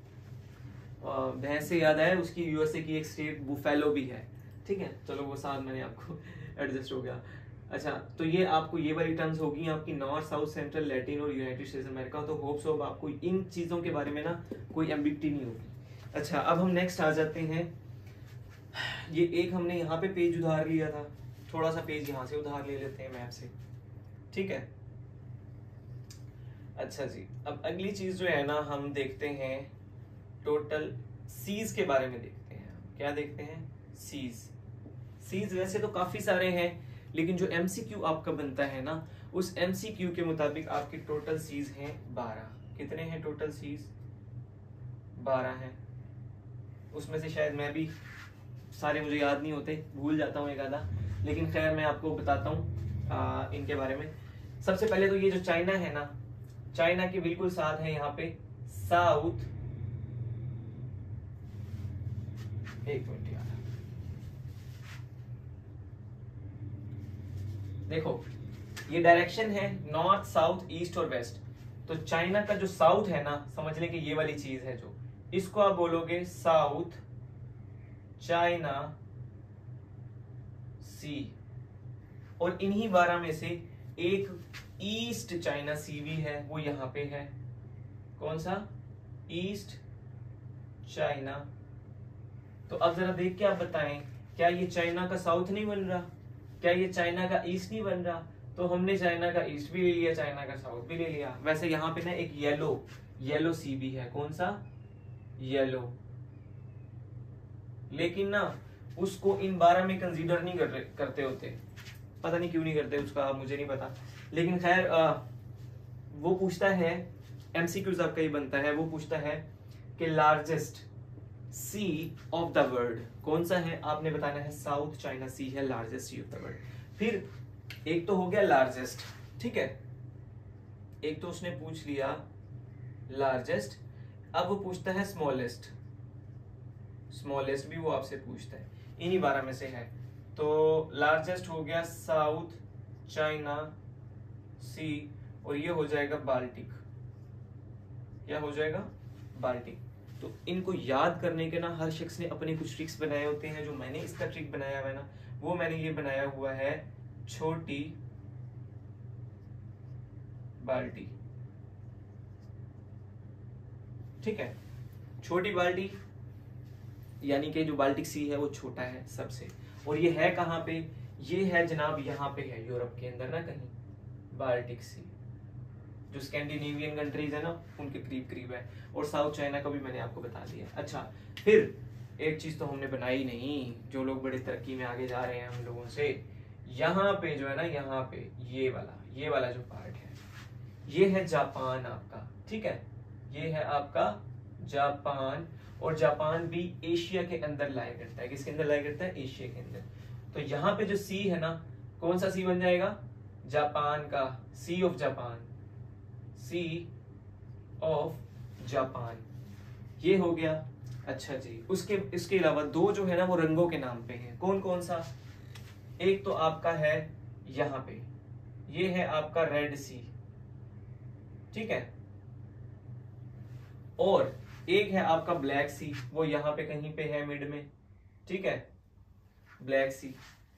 भैंस से याद आया, उसकी यूएसए की एक स्टेट बुफेलो भी है, ठीक है। चलो वो साथ मैंने आपको एडजस्ट हो गया। अच्छा, तो ये आपको ये वाली टर्म्स होगी आपकी नॉर्थ, साउथ, सेंट्रल, लैटिन और यूनाइटेड स्टेट्स अमेरिका। तो होप्स होप आपको इन चीजों के बारे में ना कोई एम्बिग्युइटी नहीं होगी। अच्छा, अब हम नेक्स्ट आ जाते हैं। ये एक हमने यहाँ पे पेज उधार लिया था, थोड़ा सा पेज यहाँ से उधार ले लेते हैं मैप से, ठीक है। अच्छा जी, अब अगली चीज जो है ना, हम देखते हैं टोटल सीज के बारे में देखते हैं। क्या देखते हैं? सीज। सीज वैसे तो काफी सारे हैं, लेकिन जो एमसीक्यू आपका बनता है ना, उस एमसीक्यू के मुताबिक आपके टोटल सीज हैं बारह। कितने हैं टोटल सीज? बारह हैं। उसमें से शायद मैं भी सारे मुझे याद नहीं होते, भूल जाता हूँ एक आधा, लेकिन खैर मैं आपको बताता हूँ इनके बारे में। सबसे पहले तो ये जो चाइना है ना, चाइना के बिल्कुल साथ है यहाँ पे साउथ, एक मिनट यार, देखो ये डायरेक्शन है नॉर्थ, साउथ, ईस्ट और वेस्ट। तो चाइना का जो साउथ है ना, समझ लें कि ये वाली चीज है, जो इसको आप बोलोगे साउथ चाइना सी। और इन्हीं बारह में से एक ईस्ट चाइना सी भी है, वो यहां पे है। कौन सा? East China. तो अब जरा देख के आप बताएं, क्या ये चाइना का साउथ नहीं बन रहा? क्या ये चाइना का ईस्ट नहीं बन रहा? तो हमने चाइना का ईस्ट भी ले लिया, चाइना का साउथ भी ले लिया। वैसे यहाँ पे ना एक येलो येलो सी भी है। कौन सा? येलो। लेकिन ना उसको इन बारह में कंसीडर नहीं कर, करते होते, पता नहीं क्यों नहीं करते, उसका मुझे नहीं पता। लेकिन खैर वो पूछता है, एमसीक्यूज आपका ही बनता है, वो पूछता है कि largest sea of the world कौन सा है? आपने बताना है साउथ चाइना सी है largest sea of the world. फिर एक तो हो गया लार्जेस्ट, ठीक है, एक तो उसने पूछ लिया लार्जेस्ट। अब वो पूछता है स्मॉलेस्ट। स्मॉलेस्ट भी वो आपसे पूछता है, इन्हीं बारह में से है। तो लार्जेस्ट हो गया साउथ चाइना सी, और ये हो जाएगा बाल्टिक। क्या हो जाएगा? बाल्टिक। तो इनको याद करने के ना हर शख्स ने अपने कुछ ट्रिक्स बनाए होते हैं। जो मैंने इसका ट्रिक बनाया हुआ है ना, वो मैंने ये बनाया हुआ है छोटी बाल्टी, ठीक है। छोटी बाल्टी यानी कि जो बाल्टिक सी है वो छोटा है सबसे। और ये है कहाँ पे? ये है जनाब यहाँ पे है, यूरोप के अंदर ना कहीं, बाल्टिक सी। जो स्कैंडिनेवियन कंट्रीज है ना, उनके करीब करीब है। और साउथ चाइना का भी मैंने आपको बता दिया। अच्छा, फिर एक चीज तो हमने बनाई नहीं, जो लोग बड़े तरक्की में आगे जा रहे हैं हम लोगों से, यहाँ पे जो है ना, यहाँ पे ये वाला ये वाला जो पार्ट है, ये है जापान आपका, ठीक है। ये है आपका जापान, और जापान भी एशिया के अंदर लाया करता है। किसके अंदर लाया करता है? एशिया के अंदर। तो यहाँ पे जो सी है ना, कौन सा सी बन जाएगा? जापान का, Sea of Japan, Sea of Japan, ये हो गया। अच्छा जी, उसके इसके अलावा दो जो है ना वो रंगों के नाम पे हैं। कौन कौन सा? एक तो आपका है यहाँ पे, ये है आपका रेड सी, ठीक है, और एक है आपका ब्लैक सी, वो यहां पे कहीं पे है मिड में, ठीक है, ब्लैक सी।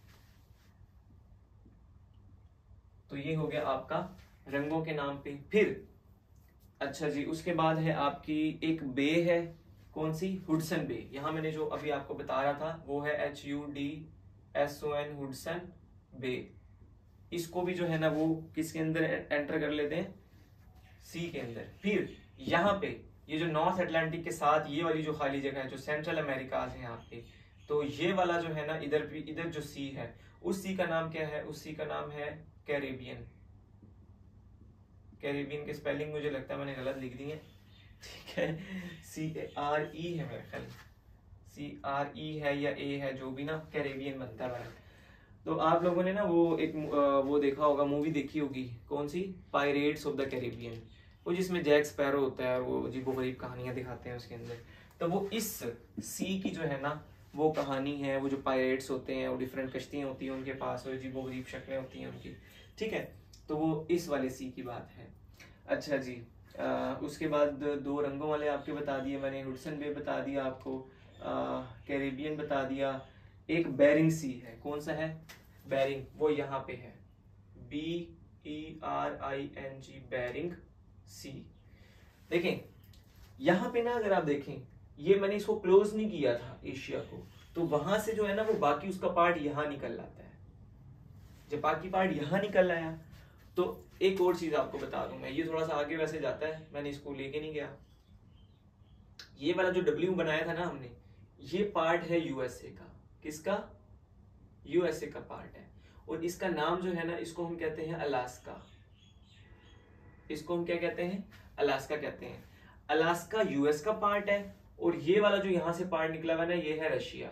तो ये हो गया आपका रंगों के नाम पे। फिर अच्छा जी, उसके बाद है आपकी एक बे है, कौन सी, हुडसन बे। यहां मैंने जो अभी आपको बता रहा था वो है H U D S O N, Hudson Bay. इसको भी जो है ना वो किसके अंदर एंटर कर लेते हैं, सी के अंदर। फिर यहाँ पे ये जो नॉर्थ अटलांटिक के साथ ये वाली जो खाली जगह है, जो सेंट्रल अमेरिका है यहाँ पे, तो ये वाला जो है ना इधर भी, इधर जो सी है, उस सी का नाम क्या है, उस सी का नाम है कैरेबियन। कैरेबियन की स्पेलिंग मुझे लगता है मैंने गलत लिख दी है, ठीक है, सी आर ई है मेरा ख्याल, सी आर ई है या ए है, जो भी ना, कैरेबियन बनता है। तो आप लोगों ने ना वो एक वो देखा होगा, मूवी देखी होगी, कौन सी, पायरेट्स ऑफ द कैरेबियन, वो जिसमें जैक स्पैरो होता है, वो अजीबोगरीब कहानियां दिखाते हैं उसके अंदर। तो वो इस सी की जो है ना वो कहानी है, वो जो पायरेट्स होते हैं, वो डिफरेंट कश्तियां होती हैं उनके पास, और अजीबोगरीब शक्लें होती हैं उनकी, ठीक है, तो वो इस वाले सी की बात है। अच्छा जी, आ, उसके बाद दो रंगों वाले आपके बता दिए मैंने, हुडसन बे बता दिया आपको, कैरेबियन बता दिया, एक बेरिंग सी है, कौन सा है, बेरिंग, वो यहाँ पे है, B E R I N G, Bering Sea. देखें यहाँ पे ना, अगर आप देखें, ये मैंने इसको क्लोज नहीं किया था एशिया को, तो वहां से जो है ना वो बाकी उसका पार्ट यहाँ निकल आता है। जब बाकी पार्ट यहाँ निकल आया, तो एक और चीज आपको बता दूं मैं, ये थोड़ा सा आगे वैसे जाता है, मैंने इसको लेके नहीं गया। ये वाला जो डब्ल्यू बनाया था ना हमने, ये पार्ट है यूएसए का, किसका, यूएसए का पार्ट है, और इसका नाम जो है ना, इसको हम कहते हैं अलास्का। इसको हम क्या कहते हैं, अलास्का कहते हैं। अलास्का यूएस का पार्ट है, और ये वाला जो यहां से पार्ट निकला हुआ ना, ये है रशिया।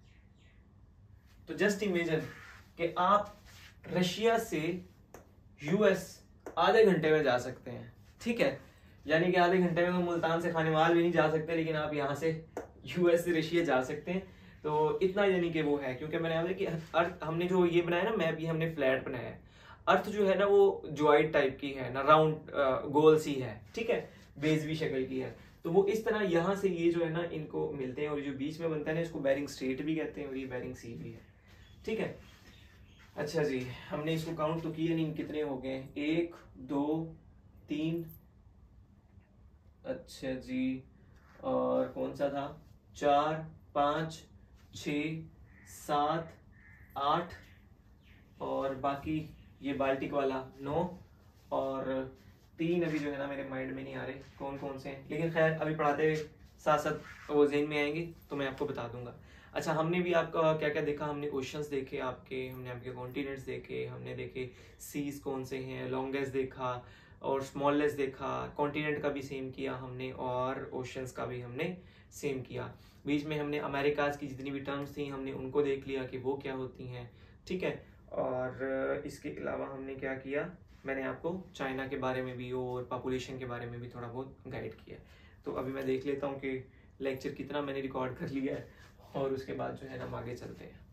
तो जस्ट इमेजिन कि आप रशिया से यूएस आधे घंटे में जा सकते हैं, ठीक है, यानी कि आधे घंटे में तो मुल्तान से खानेवाल भी नहीं जा सकते, लेकिन आप यहाँ से यूएस से रशिया जा सकते हैं। तो इतना यानी कि वो है, क्योंकि मैंने कि अर्थ हमने जो ये बनाया ना मैप, ये हमने फ्लैट बनाया है। अर्थ जो है ना वो ज्वाइड टाइप की है ना, राउंड गोल सी है, ठीक है, बेजवी शक्ल की है। तो वो इस तरह यहाँ से ये जो है ना इनको मिलते हैं, और जो बीच में बनता है ना इसको बेरिंग स्ट्रेट भी कहते हैं, और ये बेरिंग सी भी है, ठीक है। अच्छा जी, हमने इसको काउंट तो किए नहीं, कितने हो गए, एक दो तीन, अच्छा जी, और कौन सा था, चार पाँच छ सात आठ, और बाकी ये बाल्टिक वाला नौ, और तीन अभी जो है ना मेरे माइंड में नहीं आ रहे कौन कौन से हैं, लेकिन खैर अभी पढ़ाते हुए साथ साथ वो ज़हन में आएंगे तो मैं आपको बता दूंगा। अच्छा, हमने भी आपका क्या क्या देखा, हमने ओशंस देखे आपके, हमने आपके कॉन्टिनेंट्स देखे, हमने देखे सीज कौन से हैं, लॉन्गेस्ट देखा और स्मॉलेस्ट देखा, कॉन्टिनेंट का भी सेम किया हमने, और ओशंस का भी हमने सेम किया। बीच में हमने अमेरिकाज की जितनी भी टर्म्स थी हमने उनको देख लिया कि वो क्या होती हैं, ठीक है। और इसके अलावा हमने क्या किया, मैंने आपको चाइना के बारे में भी और पॉपुलेशन के बारे में भी थोड़ा बहुत गाइड किया। तो अभी मैं देख लेता हूँ कि लेक्चर कितना मैंने रिकॉर्ड कर लिया है, और उसके बाद जो है ना हम आगे चलते हैं।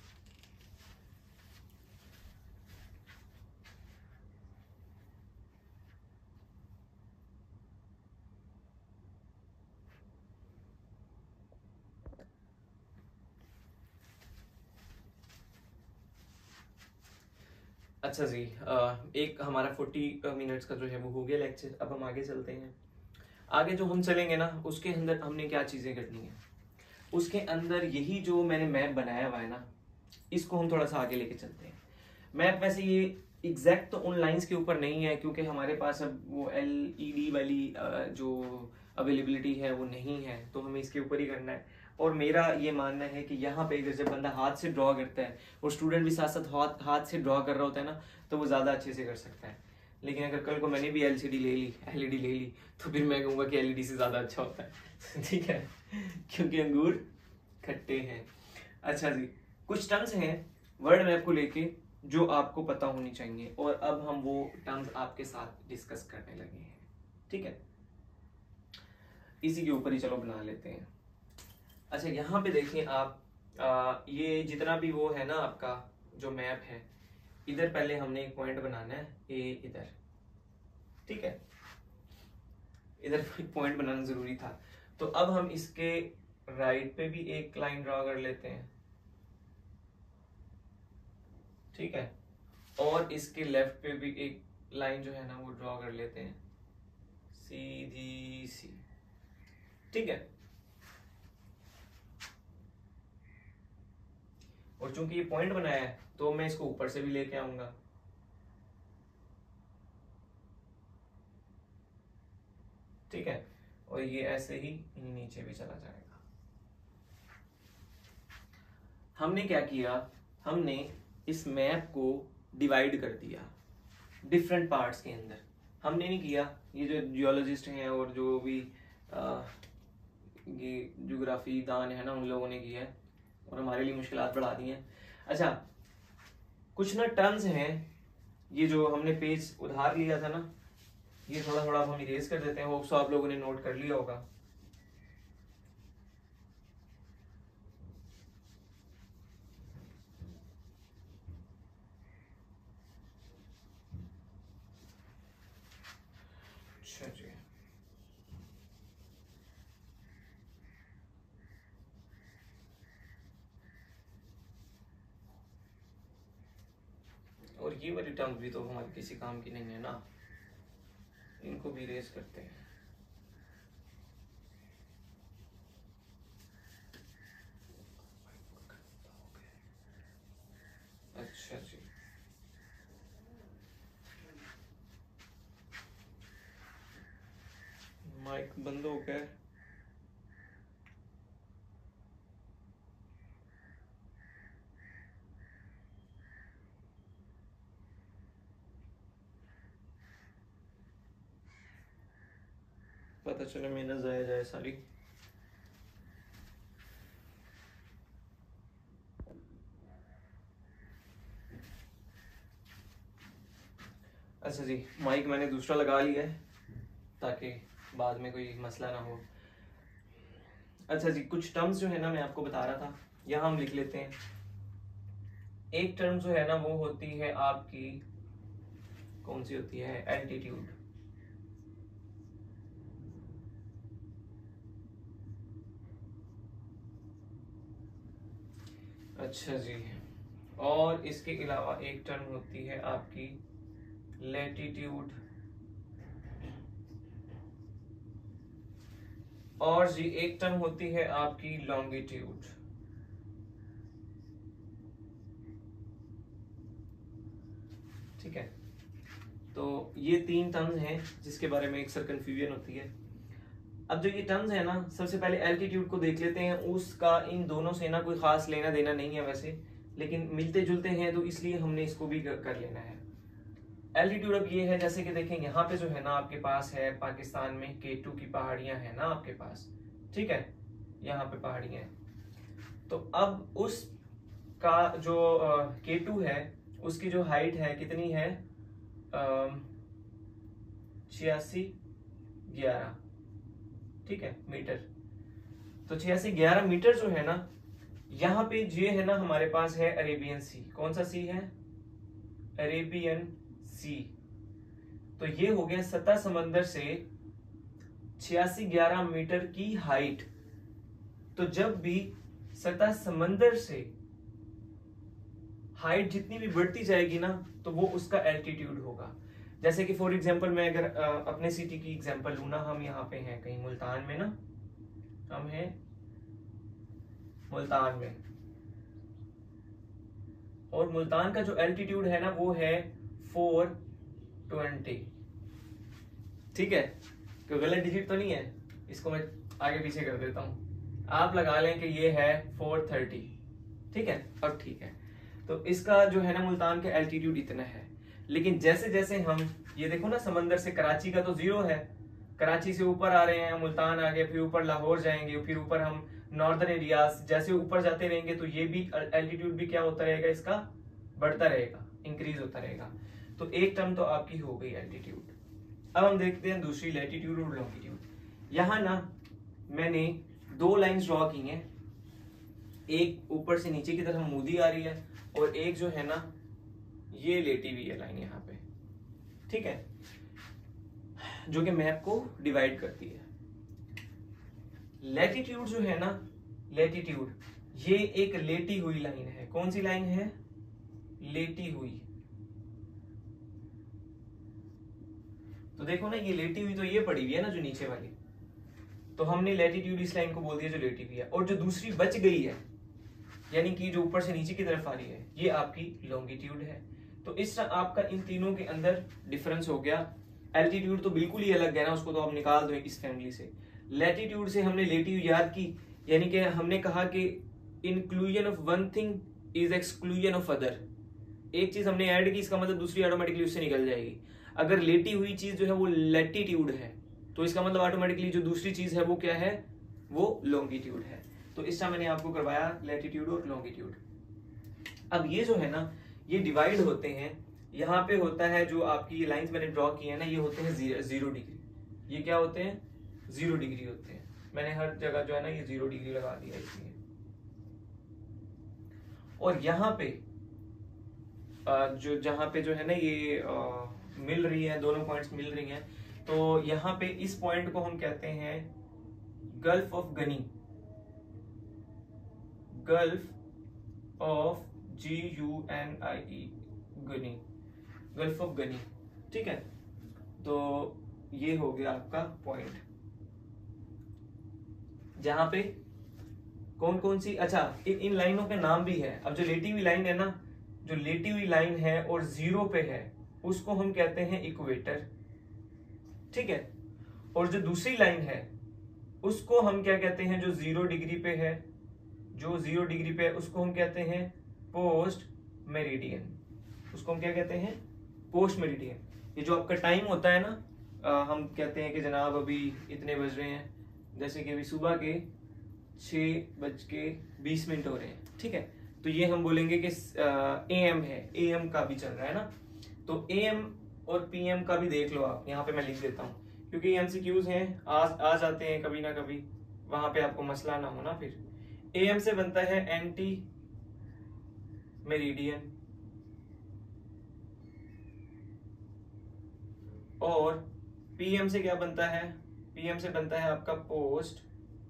अच्छा जी, एक हमारा फोर्टी मिनट्स का जो है वो हो गया लेक्चर। अब हम आगे चलते हैं। आगे जो हम चलेंगे ना उसके अंदर हमने क्या चीज़ें करनी है, उसके अंदर यही जो मैंने मैप बनाया हुआ है ना, इसको हम थोड़ा सा आगे लेके चलते हैं। मैप वैसे ये एग्जैक्ट तो उन लाइंस के ऊपर नहीं है, क्योंकि हमारे पास अब वो एल ई डी वाली जो अवेलेबिलिटी है वो नहीं है, तो हमें इसके ऊपर ही करना है। और मेरा ये मानना है कि यहाँ पे अगर जब बंदा हाथ से ड्रॉ करता है और स्टूडेंट भी साथ साथ हाथ हाथ से ड्रॉ कर रहा होता है ना, तो वो ज़्यादा अच्छे से कर सकता है। लेकिन अगर कल को मैंने भी एल सी डी ले ली, एल ई डी ले ली, तो फिर मैं कहूँगा कि एल ई डी से ज़्यादा अच्छा होता है ठीक है, क्योंकि अंगूर खट्टे हैं। अच्छा जी, कुछ टर्म्स हैं वर्ड मैप को लेके जो आपको पता होनी चाहिए, और अब हम वो टर्म्स आपके साथ डिस्कस करने लगे हैं, ठीक है। इसी के ऊपर ही चलो बना लेते हैं। अच्छा, यहाँ पे देखिए आप, आ, ये जितना भी वो है ना आपका जो मैप है, इधर पहले हमने एक पॉइंट बनाना है, ए इधर, ठीक है, इधर पॉइंट बनाना जरूरी था। तो अब हम इसके राइट पे भी एक लाइन ड्रॉ कर लेते हैं, ठीक है, और इसके लेफ्ट पे भी एक लाइन जो है ना वो ड्रॉ कर लेते हैं, सीधी सी, ठीक है। और चूंकि ये पॉइंट बनाया है तो मैं इसको ऊपर से भी लेके आऊंगा, ठीक है, और ये ऐसे ही नीचे भी चला जाएगा। हमने क्या किया, हमने इस मैप को डिवाइड कर दिया डिफरेंट पार्ट्स के अंदर। हमने नहीं किया, ये जो जियोलॉजिस्ट हैं और जो भी आ, ये ज्योग्राफी दान है ना, उन लोगों ने किया है और हमारे लिए मुश्किलात बढ़ा दी हैं। अच्छा, कुछ ना टर्म्स हैं, ये जो हमने पेज उधार लिया था ना, ये थोड़ा थोड़ा हम इरेज कर देते हैं, होप सो आप लोगों ने नोट कर लिया होगा। अच्छा जी, और ये वाली टर्म्स भी तो हमारे किसी काम की नहीं है ना, इनको भी इरेज करते हैं। अच्छा जी, माइक बंद हो गया। पता चले मेहनत जाया जाए सारी। अच्छा जी, माइक मैंने दूसरा लगा लिया है ताकि बाद में कोई मसला ना हो। अच्छा जी, कुछ टर्म्स जो है ना मैं आपको बता रहा था, यहाँ हम लिख लेते हैं। एक टर्म जो है ना वो होती है आपकी, कौन सी होती है, एल्टीट्यूड। अच्छा जी, और इसके अलावा एक टर्म होती है आपकी लैटिट्यूड, और जी एक टर्म होती है आपकी लॉन्गिट्यूड। ठीक है, तो ये तीन टर्म्स हैं जिसके बारे में अक्सर कंफ्यूजन होती है। अब जो ये टर्म्स है ना, सबसे पहले एल्टीट्यूड को देख लेते हैं। उसका इन दोनों से ना कोई खास लेना देना नहीं है वैसे, लेकिन मिलते जुलते हैं तो इसलिए हमने इसको भी कर लेना है। एल्टीट्यूड अब ये है, जैसे कि देखें यहाँ पे जो है ना आपके पास है पाकिस्तान में केटू की पहाड़ियां है ना आपके पास, ठीक है, यहाँ पे पहाड़ियां हैं। तो अब उस का जो केटू है उसकी जो हाइट है कितनी है, छियासी ग्यारह, ठीक है, मीटर। तो छियासी ग्यारह मीटर जो है ना, यहाँ पे ये है ना हमारे पास है अरेबियन सी। कौन सा सी है, अरेबियन सी। तो ये हो गया सतह समंदर से छियासी ग्यारह मीटर की हाइट। तो जब भी सतह समंदर से हाइट जितनी भी बढ़ती जाएगी ना, तो वो उसका एल्टीट्यूड होगा। जैसे कि फॉर एग्जांपल मैं अगर अपने सिटी की एग्जांपल लूँ ना, हम यहाँ पे हैं कहीं मुल्तान में ना, हम हैं मुल्तान में, और मुल्तान का जो एल्टीट्यूड है ना वो है फोर ट्वेंटी, ठीक है, कोई गलत डिजिट तो नहीं है, इसको मैं आगे पीछे कर देता हूं। आप लगा लें कि ये है फोर थर्टी, ठीक है। अब ठीक है, तो इसका जो है ना मुल्तान का एल्टीट्यूड इतना है। लेकिन जैसे जैसे हम ये देखो ना, समंदर से कराची का तो जीरो है, कराची से ऊपर आ रहे हैं, मुल्तान आ गए, फिर ऊपर लाहौर जाएंगे, फिर ऊपर हम नॉर्दर्न एरियाज, जैसे ऊपर जाते रहेंगे तो ये भी एल्टीट्यूड भी क्या होता रहेगा, इसका बढ़ता रहेगा, इंक्रीज होता रहेगा। तो एक टर्म तो आपकी हो गई एल्टीट्यूड। अब हम देखते हैं दूसरी, लैटिट्यूड और लॉन्गिट्यूड। यहाँ ना मैंने दो लाइंस ड्रॉ की हैं, एक ऊपर से नीचे की तरफ मूदी आ रही है, और एक जो है ना ये लेटी हुई है लाइन यहाँ पे, ठीक है, जो कि मैप को डिवाइड करती है। लैटिट्यूड जो है ना, लैटिट्यूड ये एक लेटी हुई लाइन है। कौन सी लाइन है? लेटी हुई। तो देखो ना, ये लेटी हुई तो ये पड़ी हुई है ना जो नीचे वाली, तो हमने लैटिट्यूड इस लाइन को बोल दिया जो लेटी हुई है, और जो दूसरी बच गई है यानी कि जो ऊपर से नीचे की तरफ आ रही है, ये आपकी लॉन्गिट्यूड है। तो इस तरह आपका इन तीनों के अंदर डिफरेंस हो गया। एल्टीट्यूड तो बिल्कुल ही अलग है ना, उसको तो आप निकाल दो इस फैमिली से। लैटिट्यूड से हमने लेटी याद की, यानी कि हमने कहा कि inclusion of one thing is exclusion of other. एक चीज हमने ऐड की, इसका मतलब दूसरी ऑटोमेटिकली उससे निकल जाएगी। अगर लेटी हुई चीज जो है वो लैटिट्यूड है, तो इसका मतलब ऑटोमेटिकली जो दूसरी चीज है वो क्या है? वो लॉन्गिट्यूड है। तो इस तरह मैंने आपको करवाया लैटिट्यूड और लॉन्गिट्यूड। अब ये जो है ना, ये डिवाइड होते हैं। यहाँ पे होता है जो आपकी ये लाइंस मैंने ड्रॉ की है ना, ये होते हैं जीरो डिग्री। ये क्या होते हैं? जीरो डिग्री होते हैं। मैंने हर जगह जो है ना ये जीरो डिग्री लगा दिया इसलिए। और यहाँ पे जो जहाँ पे जो है ना ये आ, मिल रही है, दोनों पॉइंट्स मिल रही हैं, तो यहाँ पे इस पॉइंट को हम कहते हैं Gulf of Guinea. Gulf of G U I N E, Guinea, Gulf of Guinea, ठीक है। तो ये हो गया आपका पॉइंट, जहां पे कौन कौन सी, अच्छा इन, इन लाइनों के नाम भी है। अब जो लेटी हुई लाइन है ना, जो लेटी हुई लाइन है और जीरो पे है, उसको हम कहते हैं इक्वेटर, ठीक है। और जो दूसरी लाइन है उसको हम क्या कहते हैं? जो जीरो डिग्री पे है, जो जीरो डिग्री पे है उसको हम कहते हैं पोस्ट मेरिडियन। उसको हम क्या कहते हैं? Post meridian. ये जो आपका टाइम होता है ना, आ, हम कहते हैं कि जनाब अभी इतने बज रहे हैं, जैसे कि अभी सुबह के छः बज के बीस मिनट हो रहे हैं, ठीक है। तो ये हम बोलेंगे कि ए एम है, ए एम का भी चल रहा है ना। तो ए एम और पी एम का भी देख लो आप, यहाँ पे मैं लिख देता हूँ क्योंकि एमसीक्यूज हैं, आ, आ जाते हैं कभी ना कभी, वहां पे आपको मसला ना हो ना। फिर ए एम से बनता है एंटी मेरिडियन, और पीएम से क्या बनता है? पीएम से बनता है आपका पोस्ट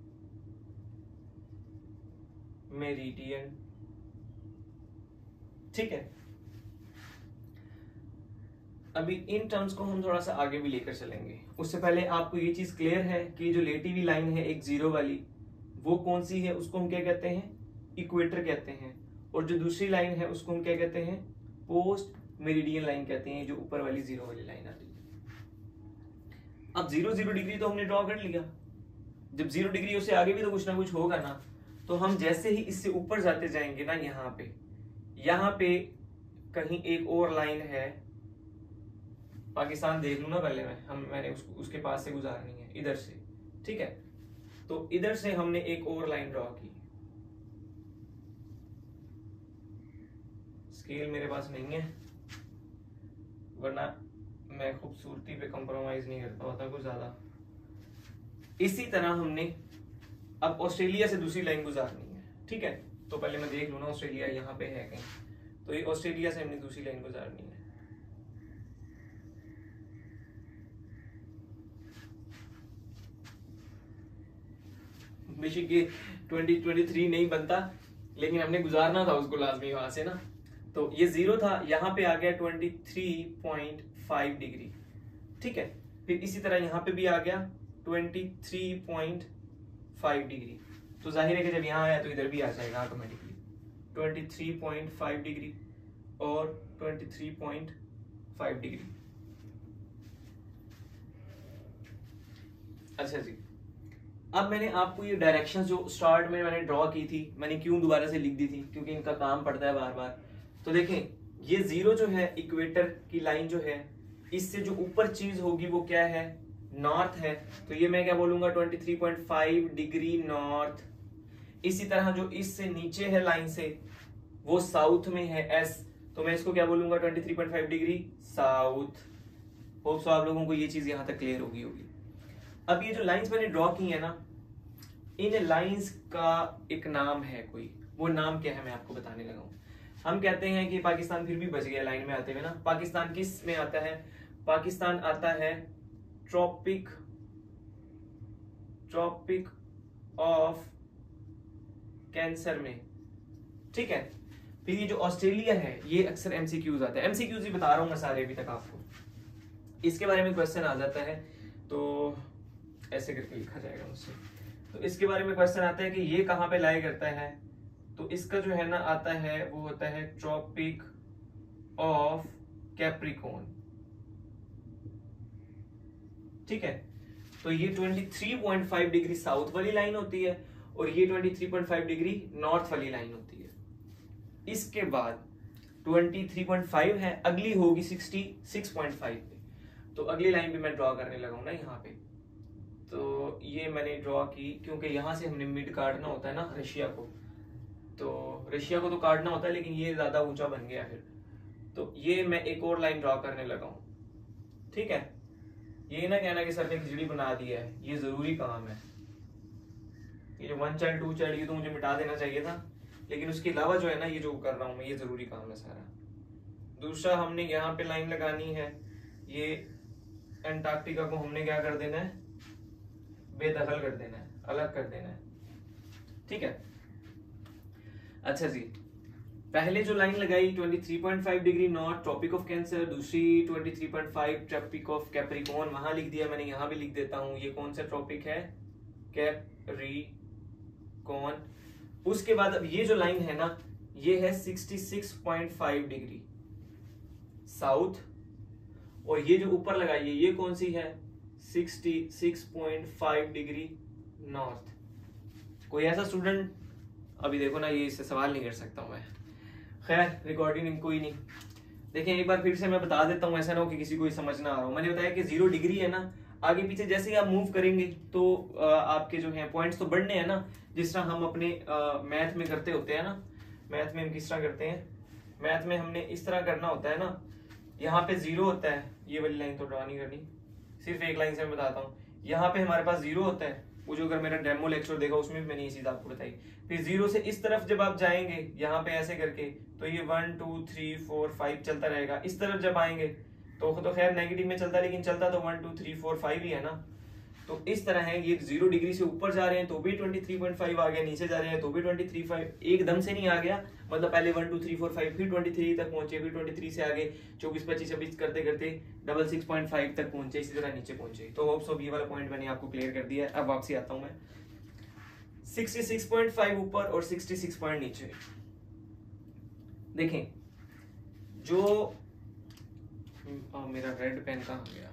मेरिडियन, ठीक है। अभी इन टर्म्स को हम थोड़ा सा आगे भी लेकर चलेंगे। उससे पहले आपको ये चीज क्लियर है कि जो लेटी हुई लाइन है एक जीरो वाली, वो कौन सी है? उसको हम क्या कहते हैं? इक्वेटर कहते हैं। और जो दूसरी लाइन है उसको हम क्या कहते हैं? पोस्ट मेरिडियन लाइन कहते हैं, जो ऊपर वाली जीरो वाली लाइन आ रही है। अब जीरो जीरो डिग्री तो हमने ड्रॉ कर लिया, जब जीरो डिग्री उससे आगे भी तो कुछ ना कुछ होगा ना। तो हम जैसे ही इससे ऊपर जाते जाएंगे ना, यहाँ पे यहाँ पे कहीं एक और लाइन है, पाकिस्तान देख लू ना पहले मैं, हम मैंने उसको उसके पास से गुजारनी है इधर से, ठीक है। तो इधर से हमने एक और लाइन ड्रॉ की। स्केल मेरे पास नहीं है, वरना मैं खूबसूरती पे कंप्रोमाइज नहीं करता होता कुछ ज्यादा। इसी तरह हमने अब ऑस्ट्रेलिया से दूसरी लाइन गुजारनी है, ठीक है। तो पहले मैं देख लू ना ऑस्ट्रेलिया यहाँ पे है कहीं, तो ये ऑस्ट्रेलिया से हमने दूसरी लाइन गुजारनी है। बेशक ये ट्वेंटी ट्वेंटी थ्री नहीं बनता, लेकिन हमने गुजारना था उसको लाजमी वहां से ना। तो ये जीरो था, यहाँ पे आ गया twenty three point five degree, ठीक है। फिर इसी तरह यहाँ पे भी आ गया twenty three point five degree. तो जाहिर है कि जब यहाँ आया तो इधर भी आ जाएगा automatically twenty three point five degree और twenty three point five degree. अच्छा जी, अब मैंने आपको ये डायरेक्शंस जो स्टार्ट में मैंने ड्रॉ की थी, मैंने क्यों दोबारा से लिख दी थी? क्योंकि इनका काम पड़ता है बार बार। तो देखें, ये जीरो जो है इक्वेटर की लाइन जो है, इससे जो ऊपर चीज होगी वो क्या है? नॉर्थ है। तो ये मैं क्या बोलूंगा? Twenty three point five degree north. इसी तरह जो इससे नीचे है लाइन से, वो साउथ में है एस, तो मैं इसको क्या बोलूंगा? Twenty three point five degree south. Hope so आप लोगों को ये चीज यहां तक क्लियर होगी होगी। अब ये जो लाइंस मैंने ड्रॉ की है ना, इन लाइंस का एक नाम है कोई, वो नाम क्या है मैं आपको बताने लगा हूं। हम कहते हैं कि पाकिस्तान फिर भी बच गया लाइन में आते हुए ना। पाकिस्तान किस में आता है? पाकिस्तान आता है ट्रॉपिक ट्रॉपिक ऑफ कैंसर में, ठीक है। फिर ये जो ऑस्ट्रेलिया है ये अक्सर एमसीक्यूज आता है, एमसीक्यूज ही बता रहा हूं मैं सारे अभी तक आपको, इसके बारे में क्वेश्चन आ जाता है तो ऐसे करके लिखा जाएगा मुझसे। तो इसके बारे में क्वेश्चन आता है कि ये कहां पे लाई करता है, तो इसका जो है ना आता है वो होता है ट्रॉपिक ऑफ कैप्रिकॉर्न, ठीक है। तो ये तेईस पॉइंट पाँच डिग्री साउथ वाली लाइन होती है और ये तेईस पॉइंट पाँच डिग्री नॉर्थ वाली लाइन होती है। इसके बाद तेईस पॉइंट पाँच है, अगली होगी छियासठ पॉइंट पाँच पे, तो अगली लाइन भी मैं ड्रॉ करने लगा हूं ना यहाँ पे। तो ये मैंने ड्रॉ की क्योंकि यहाँ से हमने मिड काटना होता है ना रशिया को, तो रशिया को तो काटना होता है लेकिन ये ज्यादा ऊंचा बन गया फिर, तो ये मैं एक और लाइन ड्रॉ करने लगा हूं, ठीक है। ये ना कहना कि सर ने खिचड़ी बना दी है, ये जरूरी काम है। ये जो वन चाइल्ड टू चाइल्ड ये तो मुझे मिटा देना चाहिए था, लेकिन उसके अलावा जो है ना ये जो कर रहा हूं मैं ये जरूरी काम है सारा। दूसरा हमने यहाँ पे लाइन लगानी है, ये एंटार्क्टिका को हमने क्या कर देना है, बेदखल कर देना है, अलग कर देना है, ठीक है। अच्छा जी, पहले जो लाइन लगाई तेईस पॉइंट पाँच degree north Tropic of Cancer, दूसरी तेईस पॉइंट पाँच ट्रॉपिक ऑफ कैप्रिकॉर्न, वहां लिख दिया मैंने, यहाँ भी लिख देता हूं ये कौन सा ट्रॉपिक है, कैप्रिकॉर्न। उसके बाद अब ये जो लाइन है ना ये है छियासठ पॉइंट पाँच डिग्री साउथ, और ये जो ऊपर लगाई है ये कौन सी है, छियासठ पॉइंट पाँच डिग्री नॉर्थ। कोई ऐसा स्टूडेंट, अभी देखो ना ये इससे सवाल नहीं कर सकता हूं मैं, खैर रिकॉर्डिंग कोई नहीं। देखिए एक बार फिर से मैं बता देता हूं, ऐसा ना हो कि किसी को समझ ना आ रहा हो। मैंने बताया कि जीरो डिग्री है ना, आगे पीछे जैसे ही आप मूव करेंगे तो आपके जो है पॉइंट्स तो बढ़ने हैं ना, जिस तरह हम अपने मैथ में करते होते हैं ना। मैथ में हम किस तरह करते हैं, मैथ में हमने इस तरह करना होता है ना, यहाँ पे जीरो होता है, ये वाली लाइन तो ड्रॉ नहीं करनी, सिर्फ एक लाइन से मैं बताता हूँ। यहाँ पे हमारे पास जीरो होता है, वो जो अगर मेरा डेमो लेक्चर देखा उसमें भी मैंने ये चीज आपको बताई। फिर जीरो से इस तरफ जब आप जाएंगे यहाँ पे ऐसे करके, तो ये one two three four five चलता रहेगा। इस तरफ जब आएंगे तो तो खैर नेगेटिव में चलता, लेकिन चलता तो one two three four five ही है ना। तो इस तरह है, ये जीरो डिग्री से ऊपर जा रहे हैं तो भी तेईस पॉइंट पाँच आ गया, नीचे जा रहे हैं तो भी तेईस पॉइंट पाँच, एकदम से नहीं आ गया, मतलब पहले one two three four five, फिर तेईस तक पहुंचे, फिर तेईस से आगे चौबीस पच्चीस छब्बीस करते करते डबल सिक्स पॉइंट फाइव तक पहुंचे, इसी तरह नीचे पहुंचे। तो होप सो ये वाला पॉइंट मैंने आपको क्लियर कर दिया है। अब वापसी आता हूं मैं, छियासठ पॉइंट पाँच ऊपर और छियासठ पॉइंट नीचे। देखें जो आ, मेरा रेड पेन कहाँ गया,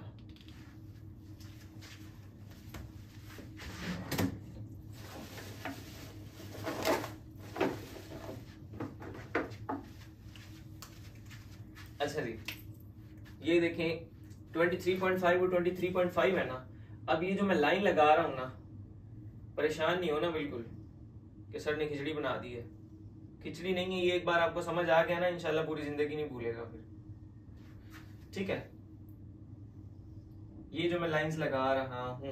अच्छा जी ये देखें तेईस पॉइंट पाँच और तेईस पॉइंट पाँच है ना। अब ये जो मैं लाइन लगा रहा हूं ना, परेशान नहीं हो ना बिल्कुल कि सर ने खिचड़ी बना दी है, खिचड़ी नहीं है। ये एक बार आपको समझ आ गया ना, इंशाल्लाह पूरी जिंदगी नहीं भूलेगा फिर, ठीक है। ये जो मैं लाइंस लगा रहा हूं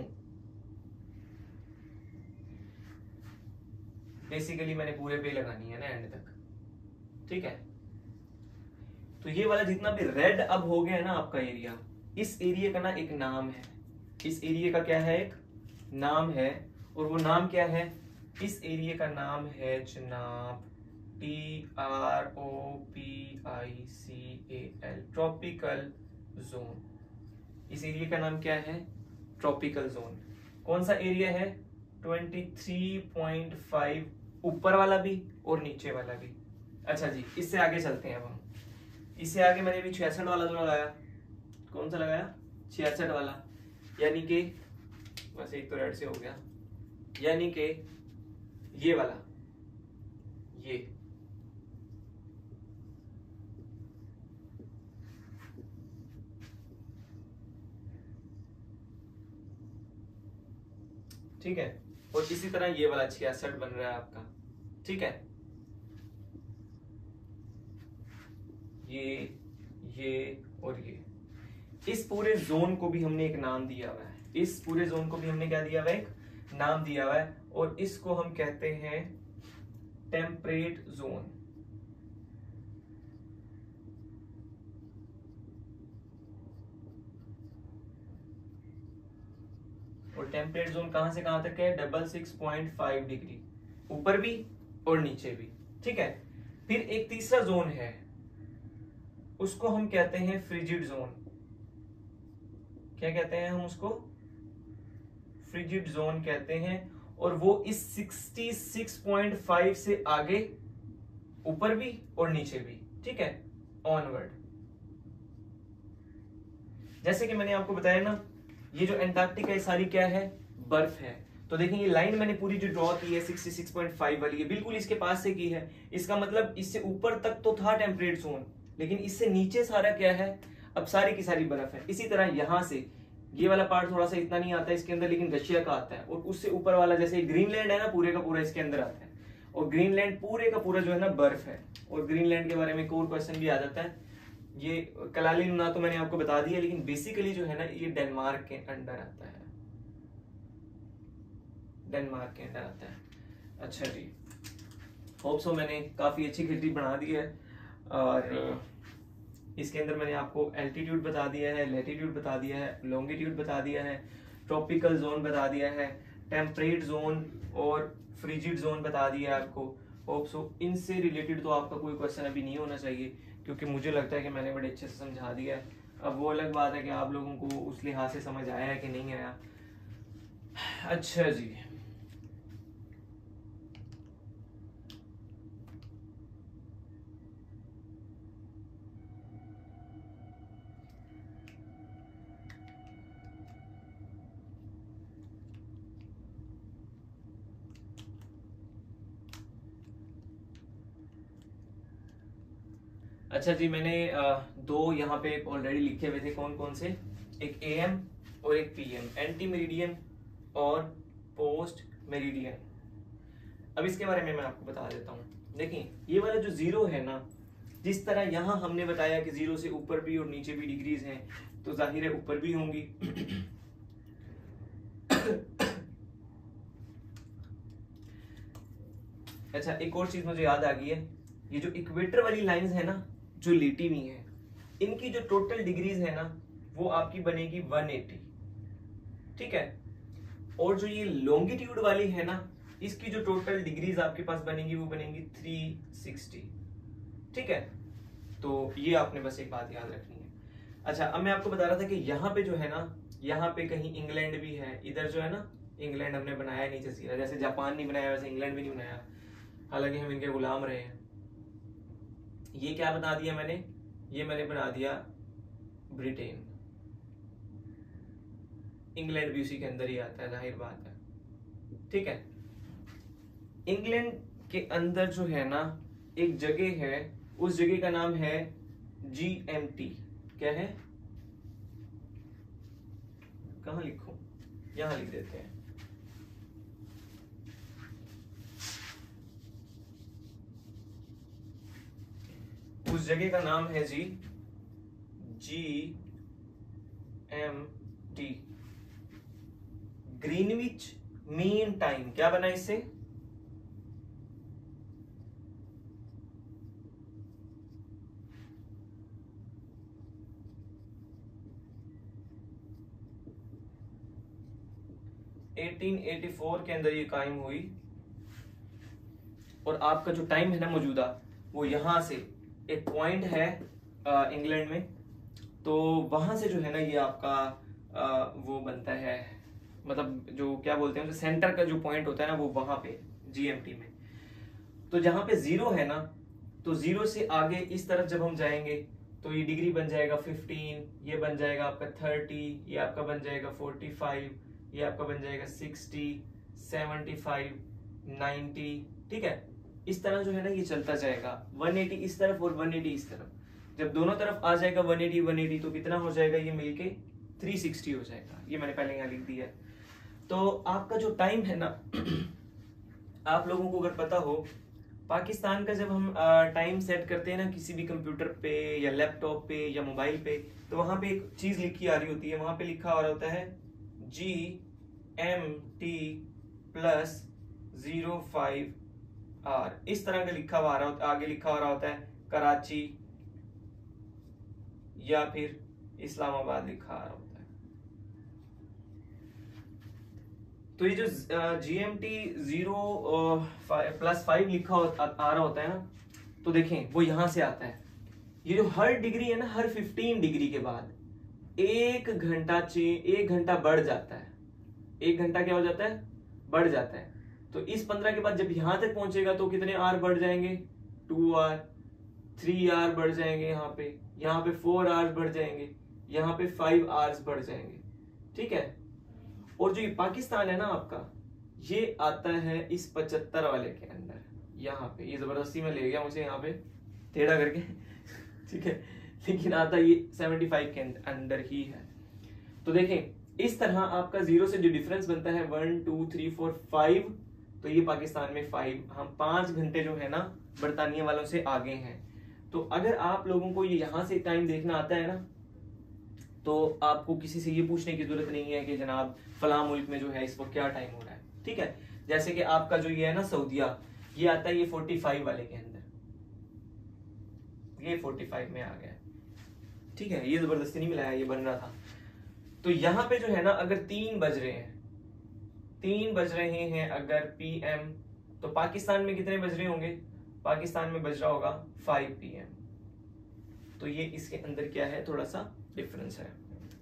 बेसिकली मैंने पूरे पे लगानी है ना एंड तक, ठीक है। तो ये वाला जितना भी रेड अब हो गया ना आपका एरिया, इस एरिया का ना एक नाम है, इस एरिया का क्या है, एक नाम है, और वो नाम क्या है, इस एरिया का नाम है जनाब T R O P I C A L, tropical zone. इस एरिया का नाम क्या है, ट्रॉपिकल जोन। कौन सा एरिया है, तेईस पॉइंट पाँच, ऊपर वाला भी और नीचे वाला भी। अच्छा जी इससे आगे चलते हैं अब हम। इससे आगे मैंने भी छियासठ वाला जो लगाया, कौन सा लगाया, छियासठ वाला, यानी कि बस एक तो रेड से हो गया, यानी कि ये वाला, ये ठीक है। और इसी तरह ये वाला छियासठ बन रहा है आपका, ठीक है। ये ये और ये, इस पूरे जोन को भी हमने एक नाम दिया हुआ है, इस पूरे जोन को भी हमने क्या दिया हुआ है, एक नाम दिया हुआ है, और इसको हम कहते हैं टेम्परेट जोन। और टेम्परेट जोन कहां से कहां तक है, double six point five degree, ऊपर भी और नीचे भी, ठीक है। फिर एक तीसरा जोन है, उसको हम कहते हैं फ्रिजिड जोन। क्या कहते हैं हम उसको, फ्रिजिड जोन कहते हैं। और वो इस सिक्सटी सिक्स पॉइंट फाइव से आगे, ऊपर भी और नीचे भी, ठीक है, ऑनवर्ड। जैसे कि मैंने आपको बताया ना, ये जो एंटार्क्टिका है सारी क्या है, बर्फ है। तो देखिए ये लाइन मैंने पूरी जो ड्रॉ की है सिक्सटी सिक्स पॉइंट फाइव वाली, है बिल्कुल इसके पास से की है। इसका मतलब इससे ऊपर तक तो था टेम्परेट जोन, लेकिन इससे नीचे सारा क्या है, अब सारी की सारी बर्फ है। इसी तरह यहां से ये वाला पार्ट थोड़ा सा इतना नहीं आता है इसके अंदर, लेकिन रशिया का आता है। और उससे ऊपर वाला जैसे ग्रीनलैंड है ना, पूरे का पूरा इसके अंदर आता है। और ग्रीनलैंड पूरे का पूरा जो है ना बर्फ है। और ग्रीनलैंड के बारे में एक और क्वेश्चन भी आ जाता है। ये कलालीनुना तो मैंने आपको बता दिया, लेकिन बेसिकली जो है ना ये डेनमार्क के अंडर आता है, डेनमार्क के अंडर आता है। अच्छा जी, होप सो मैंने काफी अच्छी खिचड़ी बना दी है। और इसके अंदर मैंने आपको एल्टीट्यूड बता दिया है, लैटिट्यूड बता दिया है, लॉन्गिट्यूड बता दिया है, ट्रॉपिकल जोन बता दिया है, टेम्परेट जोन और फ्रिजिड जोन बता दिया है आपको। होप सो इनसे रिलेटेड तो आपका कोई क्वेश्चन अभी नहीं होना चाहिए, क्योंकि मुझे लगता है कि मैंने बड़े अच्छे से समझा दिया है। अब वो अलग बात है कि आप लोगों को उस लिहाज से समझ आया है कि नहीं आया। अच्छा जी, अच्छा जी, मैंने दो यहाँ पे ऑलरेडी लिखे हुए थे। कौन कौन से, एक एएम और एक पीएम, एंटी मेरिडियन और पोस्ट मेरिडियन। अब इसके बारे में मैं आपको बता देता हूँ। देखिए ये वाला जो जीरो है ना, जिस तरह यहाँ हमने बताया कि जीरो से ऊपर भी और नीचे भी डिग्रीज हैं, तो जाहिर है ऊपर भी होंगी। अच्छा, एक और चीज मुझे याद आ गई है, ये जो इक्वेटर वाली लाइंस है ना जो लेटी हुई है, इनकी जो टोटल डिग्रीज है ना वो आपकी बनेगी वन एटी, ठीक है। और जो ये लॉन्गिट्यूड वाली है ना, इसकी जो टोटल डिग्रीज आपके पास बनेगी वो बनेगी थ्री सिक्सटी, ठीक है। तो ये आपने बस एक बात याद रखनी है। अच्छा, अब मैं आपको बता रहा था कि यहाँ पे जो है ना, यहाँ पे कहीं इंग्लैंड भी है, इधर जो है ना इंग्लैंड हमने बनाया नहीं जजीरा, जैसे जापान नहीं बनाया वैसे इंग्लैंड भी नहीं बनाया, हालांकि हम इनके गुलाम रहे हैं। ये क्या बता दिया मैंने, ये मैंने बना दिया ब्रिटेन। इंग्लैंड भी उसी के अंदर ही आता है, जाहिर बात है, ठीक है। इंग्लैंड के अंदर जो है ना एक जगह है, उस जगह का नाम है जीएमटी। क्या है, कहां लिखूं, यहां लिख देते हैं। उस जगह का नाम है जी G M T, Greenwich Mean Time. क्या बना इससे, एटीन एटी फोर के अंदर ये कायम हुई। और आपका जो टाइम है ना मौजूदा, वो यहां से एक पॉइंट है इंग्लैंड में, तो वहां से जो है ना ये आपका आ, वो बनता है, मतलब जो क्या बोलते हैं, सेंटर का जो पॉइंट होता है ना वो वहां पे जीएमटी में। तो जहां पे जीरो है ना, तो जीरो से आगे इस तरफ जब हम जाएंगे तो ये डिग्री बन जाएगा फिफ्टीन, ये बन जाएगा आपका थर्टी, ये आपका बन जाएगा फोर्टी फाइव, ये आपका बन जाएगा सिक्सटी, सेवेंटी फाइव, नाइंटी, ठीक है। इस तरह जो है ना ये चलता जाएगा, वन एटी इस तरफ और वन एटी इस तरफ। जब दोनों तरफ आ जाएगा वन एटी वन एटी, तो कितना हो जाएगा ये मिलके थ्री सिक्सटी हो जाएगा। ये मैंने पहले यहाँ लिख दिया है। तो आपका जो टाइम है ना, आप लोगों को अगर पता हो, पाकिस्तान का जब हम टाइम सेट करते हैं ना किसी भी कंप्यूटर पे या लैपटॉप पे या मोबाइल पे, तो वहां पे एक चीज लिखी आ रही होती है, वहां पे लिखा आ रहा होता है G M T plus zero five R, इस तरह का लिखा हुआ आ रहा होता, आगे लिखा हो रहा होता है कराची या फिर इस्लामाबाद लिखा आ रहा होता है। तो ये जो G M T zero plus five लिखा हो, आ, आ रहा होता है ना, तो देखें वो यहां से आता है। ये जो हर डिग्री है ना, हर फिफ्टीन डिग्री के बाद एक घंटा चे एक घंटा बढ़ जाता है। एक घंटा क्या हो जाता है, बढ़ जाता है। तो इस पंद्रह के बाद जब यहां तक पहुंचेगा तो कितने आर बढ़ जाएंगे, टू आर, थ्री आर बढ़ जाएंगे, यहाँ पे यहाँ पे फोर आवर्स बढ़ जाएंगे, यहाँ पे फाइव आवर्स बढ़ जाएंगे। ठीक है। और जो ये पाकिस्तान है ना आपका, ये आता है इस पचहत्तर वाले के अंदर। यहाँ पे ये जबरदस्ती में ले गया मुझे यहाँ पे टेढ़ा करके ठीक है, लेकिन आता ये पचहत्तर के अंदर ही है। तो देखें इस तरह आपका जीरो से जो डिफरेंस बनता है one two three four five, तो ये पाकिस्तान में फाइव, हम पांच घंटे जो है ना बरतानिया वालों से आगे हैं। तो अगर आप लोगों को ये यहाँ से टाइम देखना आता है ना, तो आपको किसी से ये पूछने की जरूरत नहीं है कि जनाब फला मुल्क में जो है इस वक्त क्या टाइम हो रहा है। ठीक है। जैसे कि आपका जो ये है ना सऊदिया, ये आता है ये पैंतालीस वाले के अंदर, ये पैंतालीस में आ गया। ठीक है, ये जबरदस्ती नहीं मिलाया, ये बन रहा था। तो यहाँ पे जो है ना अगर तीन बज रहे हैं, तीन बज रहे हैं अगर पीएम, तो पाकिस्तान में कितने बज रहे होंगे, पाकिस्तान में बज रहा होगा फाइव पीएम। तो ये इसके अंदर क्या है, थोड़ा सा डिफरेंस है।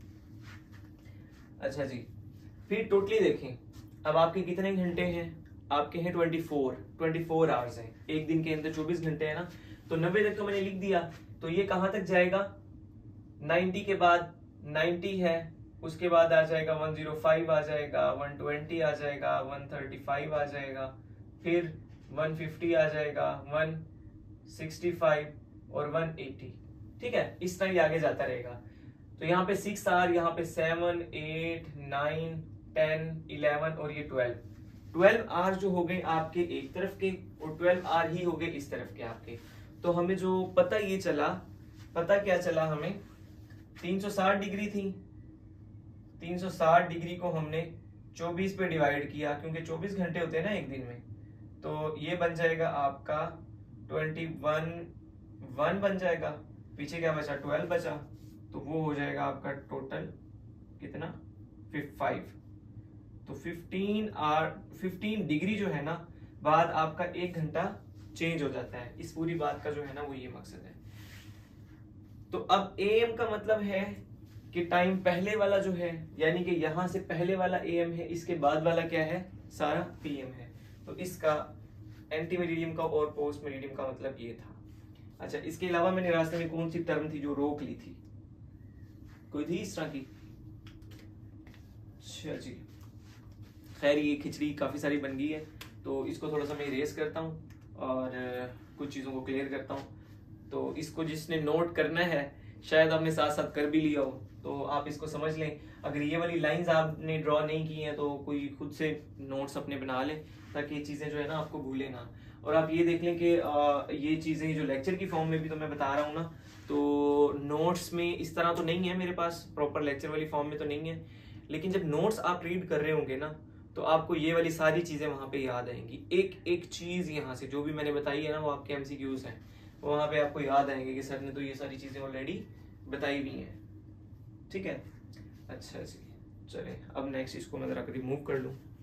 अच्छा जी, फिर टोटली देखें, अब आपके कितने घंटे हैं, आपके हैं twenty four, twenty four hours हैं। एक दिन के अंदर चौबीस घंटे है ना, तो नब्बे तक तो मैंने लिख दिया। तो ये कहां तक जाएगा, नब्बे के बाद नब्बे है, उसके बाद आ जाएगा एक सौ पाँच आ जाएगा, एक सौ बीस आ जाएगा, एक सौ पैंतीस आ जाएगा, फिर एक सौ पचास आ जाएगा, एक सौ पैंसठ और एक सौ अस्सी। ठीक है, इस तरह ये आगे जाता रहेगा। तो यहाँ पे सिक्स आर, यहाँ पे seven, eight, nine, ten, eleven और ये ट्वेल्व। ट्वेल्व आर जो हो गए आपके एक तरफ के और ट्वेल्व आर ही हो गए इस तरफ के आपके। तो हमें जो पता ये चला, पता क्या चला हमें, तीन सौ साठ डिग्री थी, तीन सौ साठ डिग्री को हमने चौबीस पे डिवाइड किया, क्योंकि चौबीस घंटे होते हैं ना एक दिन में। तो ये बन जाएगा आपका ट्वेंटी वन वन बन जाएगा, पीछे क्या बचा, ट्वेल्व बचा, तो वो हो जाएगा आपका टोटल कितना, फाइव। तो फिफ्टीन आर फिफ्टीन डिग्री जो है ना बाद आपका एक घंटा चेंज हो जाता है। इस पूरी बात का जो है ना वो ये मकसद है। तो अब एएम का मतलब है कि टाइम पहले वाला जो है, यानी कि यहां से पहले वाला एएम है, इसके बाद वाला क्या है, सारा पीएम है। तो इसका एंटी मेरिडियम का और पोस्ट मेरिडियम का मतलब ये था। अच्छा, इसके अलावा मैंने रास्ते में कौन सी टर्म थी जो रोक ली थी, कोई थी इस तरह की? अच्छा जी, खैर ये खिचड़ी काफी सारी बन गई है, तो इसको थोड़ा सा मैं इरेज करता हूँ और कुछ चीजों को क्लियर करता हूँ। तो इसको जिसने नोट करना है, शायद आपने साथ साथ कर भी लिया हो, तो आप इसको समझ लें। अगर ये वाली लाइंस आपने ड्रॉ नहीं की हैं तो कोई खुद से नोट्स अपने बना लें, ताकि ये चीजें जो है ना आपको भूले ना। और आप ये देख लें कि ये चीजें जो लेक्चर की फॉर्म में भी तो मैं बता रहा हूँ ना, तो नोट्स में इस तरह तो नहीं है मेरे पास, प्रॉपर लेक्चर वाली फॉर्म में तो नहीं है, लेकिन जब नोट्स आप रीड कर रहे होंगे ना तो आपको ये वाली सारी चीजें वहां पे याद आएंगी। एक एक चीज यहाँ से जो भी मैंने बताई है ना वो आपके एमसीक्यूज हैं, वहां पे आपको याद आएंगे कि सर ने तो ये सारी चीजें ऑलरेडी बताई हुई हैं। ठीक है, अच्छा जी, चले अब नेक्स्ट इसको मैं जरा रिमूव कर लूँ।